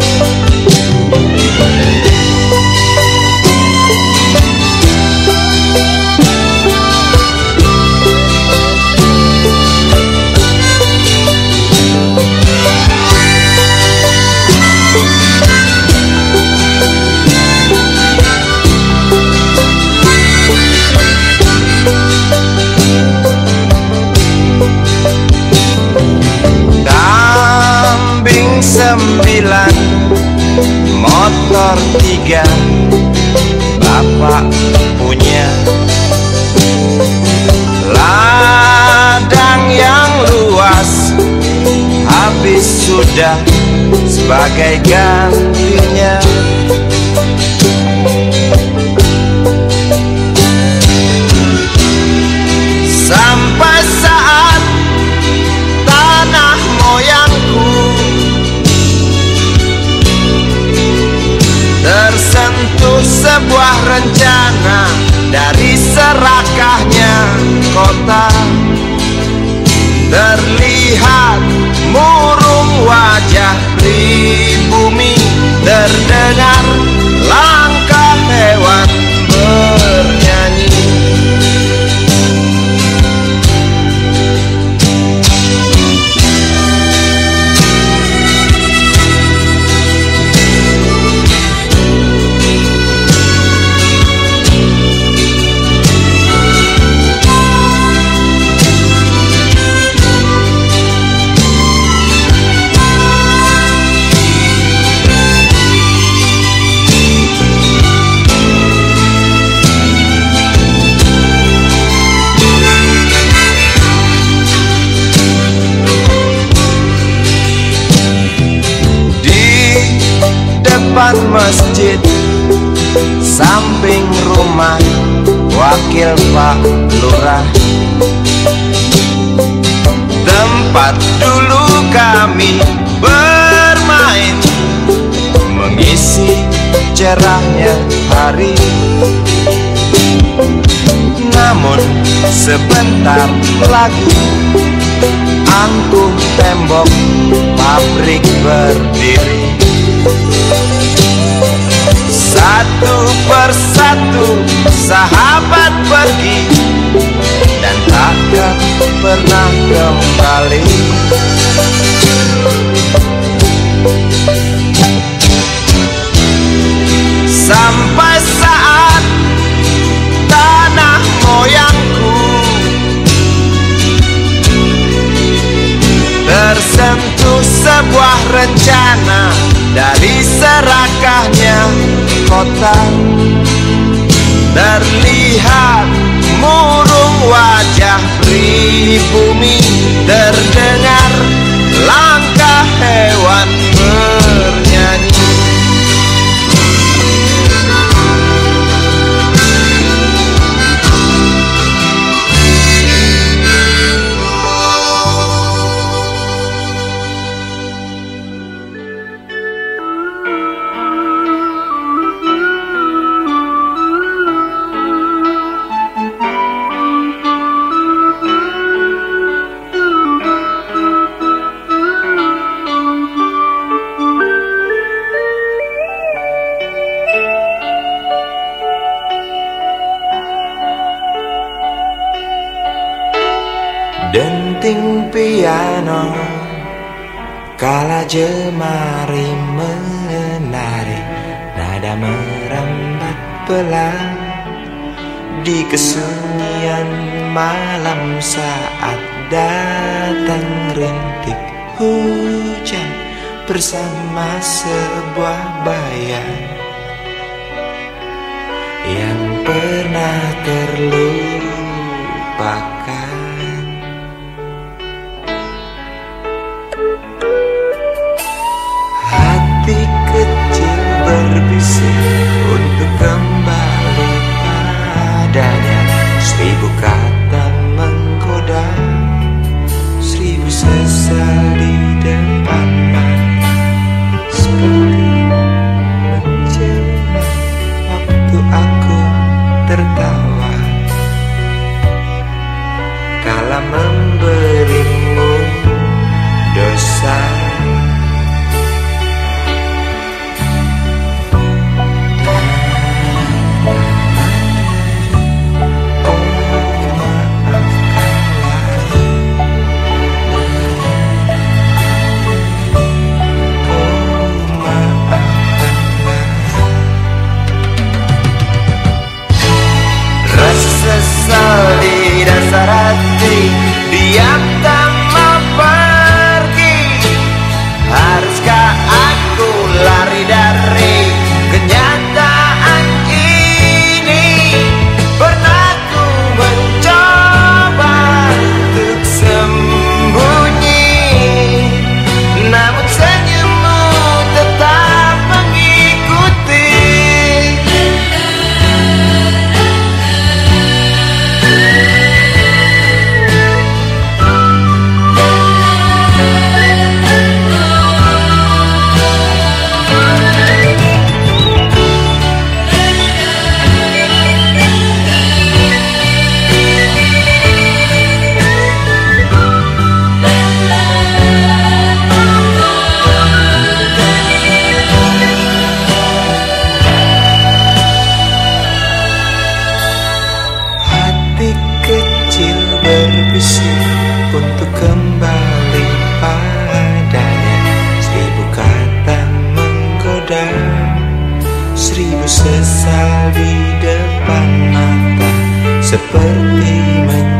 Speaker 1: Sembilan motor tiga bapak punya, ladang yang luas habis sudah sebagai gantinya. Sampai saat tanah moyangku tersentuh sebuah rencana dari serakahnya kota, terlihat murung wajah pribumi, terdengar langkah hewan bernyanyi. Depan masjid samping rumah wakil Pak Lurah, tempat dulu kami bermain mengisi cerahnya hari. Namun sebentar lagi angkuh tembok pabrik berdiri. Satu persatu sahabat pergi dan takkan pernah kembali. sebuah rencana dari serakahnya kota. Terlihat murung wajah pribumi, terdengar langkah hewan bernyanyi. Denting piano kala jemari menari, nada merambat pelan di kesunyian malam saat datang rintik hujan bersama sebuah bayang yang pernah terlupakan. Hati kecil berbisik untuk kembali padanya. Seribu kata menggoda, seribu sesal di depan mata. Seperti menjelma waktu aku tertawa kala memberimu dosa. Di dasar hati diam tak mau pergi. Haruskah aku lari dari kenyataan ini? Pernah ku mencoba untuk sembunyi, namun senyummu tetap mengikuti. Berbisik untuk kembali padanya. Seribu kata menggoda, seribu sesal di depan mata. Seperti